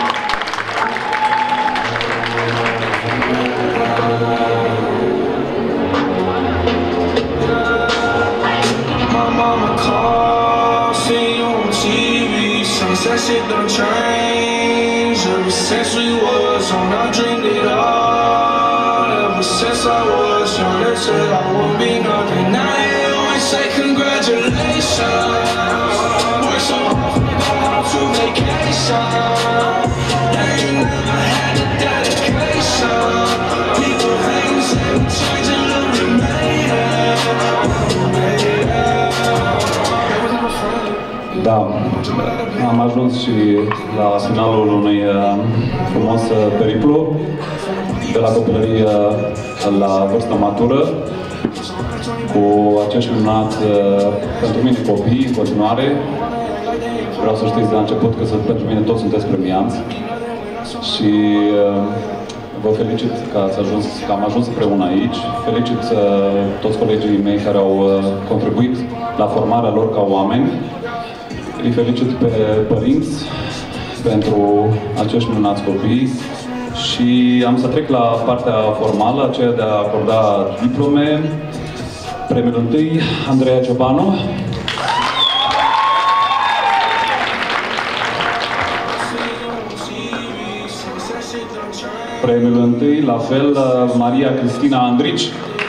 That shit don't change. Ever since we was young, I dreamed it all. Ever since I was young, they said I would be nothing. Now they always say congratulations. Work so hard to vacation. Yeah, you never had the dedication. People hate say we changed and look, we made it. We made it. Da, am ajuns și la finalul unui frumos periplu de la copilărie la vârstă matură cu acești minunat pentru mine copii în continuare Vreau să știți de la început că pentru mine toți sunteți premianți și uh, vă felicit că, ați ajuns, că am ajuns împreună aici. Felicit uh, toți colegii mei care au uh, contribuit la formarea lor ca oameni. Îi felicit pe părinți pentru acești minunați copii și am să trec la partea formală, aceea de a acorda diplome. Premiul întâi, Andreea Ciobanu. Premiul întâi, la fel, Maria Cristina Andrici.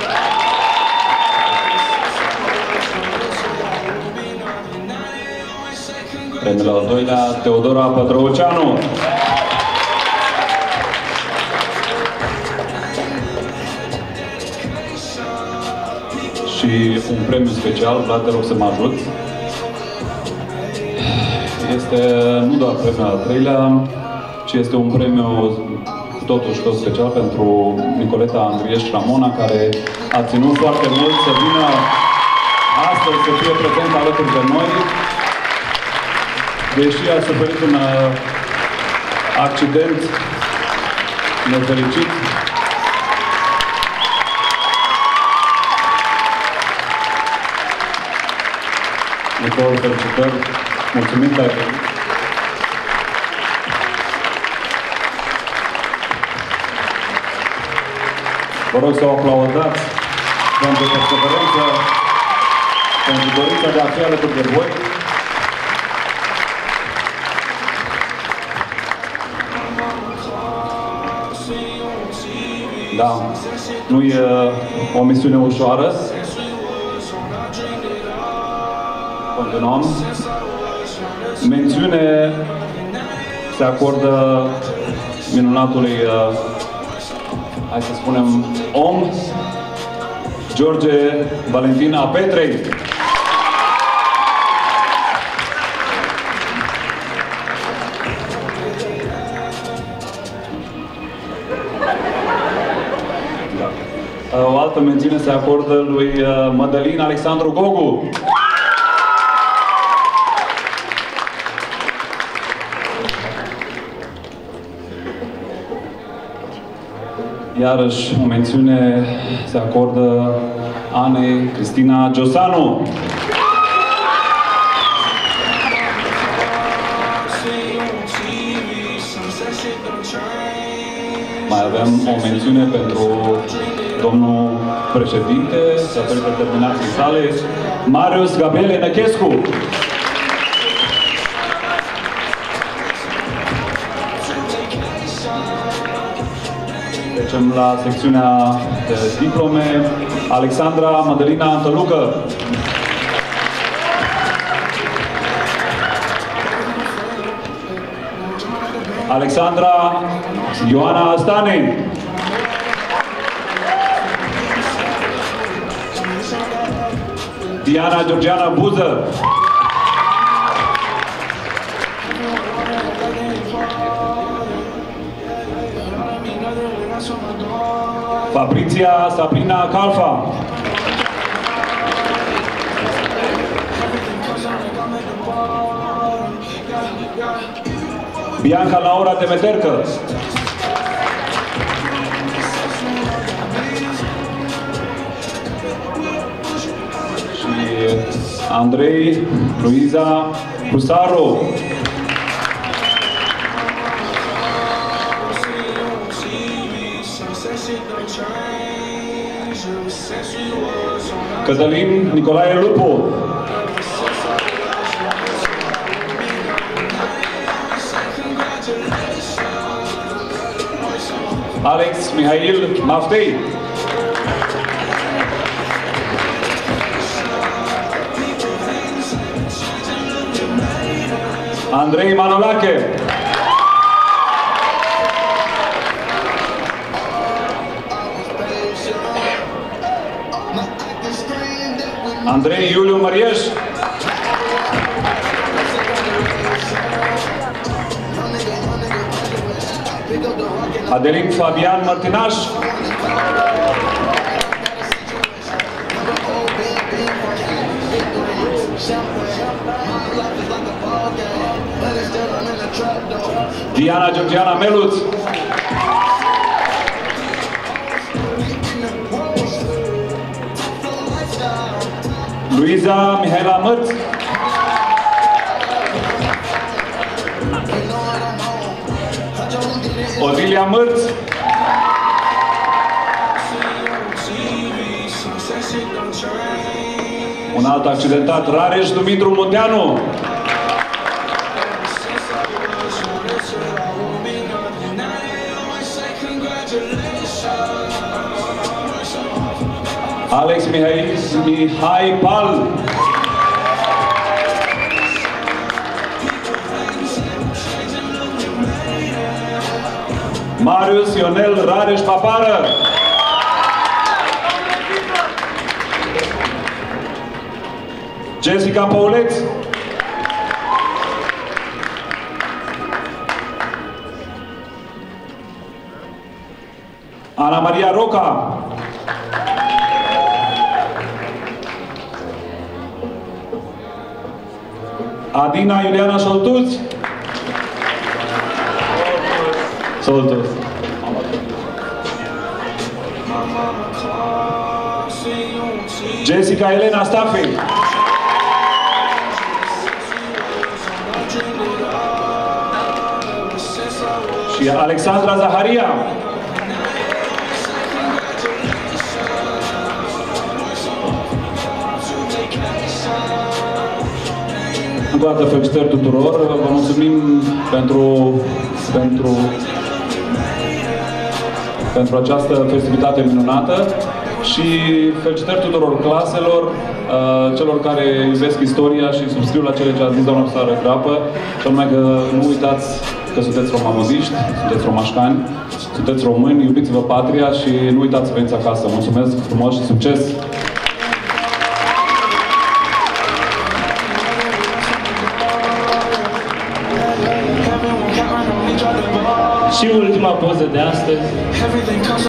Premiul al doilea, Teodora Pătrăuceanu. Și un premiu special, Vlad, te rog să mă ajut. Este nu doar premiul al treilea, ci este un premiu totuși tot special pentru Nicoleta Andrieș Ramona, care a ținut foarte mult să vină astăzi să fie prezent alături de noi, deși a suferit un accident nefericit. Nicol, felicitări! Mulțumim că ai venit! Vă rog să o aplaudați pentru perseverență, pentru dorința de a fi alături de voi. Da, nu e o misiune ușoară. Continuăm. Mențiune se acordă minunatului, hai să spunem, om, George Valentina Petrei. O altă mențiune se acordă lui Mădălin Alexandru Gogu. Iarăși o mențiune se acordă Anei Cristina Giosanu. Mai avem o mențiune pentru domnul președinte, datorită terminației sale, Marius Gabriele Năchescu. Trecem la secțiunea de diplome. Alexandra Mădălina Antălucă. Alexandra Ioana Stanei. Diana Georgiana Buză. Fabrizia Sabrina Calfa. Bianca Laura Demetercă. Și Andrei Luiza Cusaru. Cătălin Nicolae Lupu. Alex Mihail Maftei. Andrei Manolache. Andrei Iuliu Mărieș. Adelin Fabian Mărtinaș. Diana Georgiana Meluț. Luiza Mihaela Mărț. Odilia Mărț. Un alt accidentat, Rareș Dumitru Munteanu. Alex Mihai, Mihai Pal. Marius Ionel Rareș Papară. Jessica Pauleț. Ana Maria Roca. Adina Iuliana Șoltuț. Șoltuț. Jessica Elena Stafi. Și Alexandra Zaharia. Încă o dată felicitări tuturor, vă mulțumim pentru, pentru, pentru această festivitate minunată și felicitări tuturor claselor, celor care iubesc istoria și subscriu la cele ce a zis doamna profesoară Grapă, și anume că nu uitați că sunteți romanuziști, sunteți romașcani, sunteți români, iubiți-vă patria și nu uitați să veniți acasă. Mulțumesc frumos și succes! Și ultima poză de astăzi.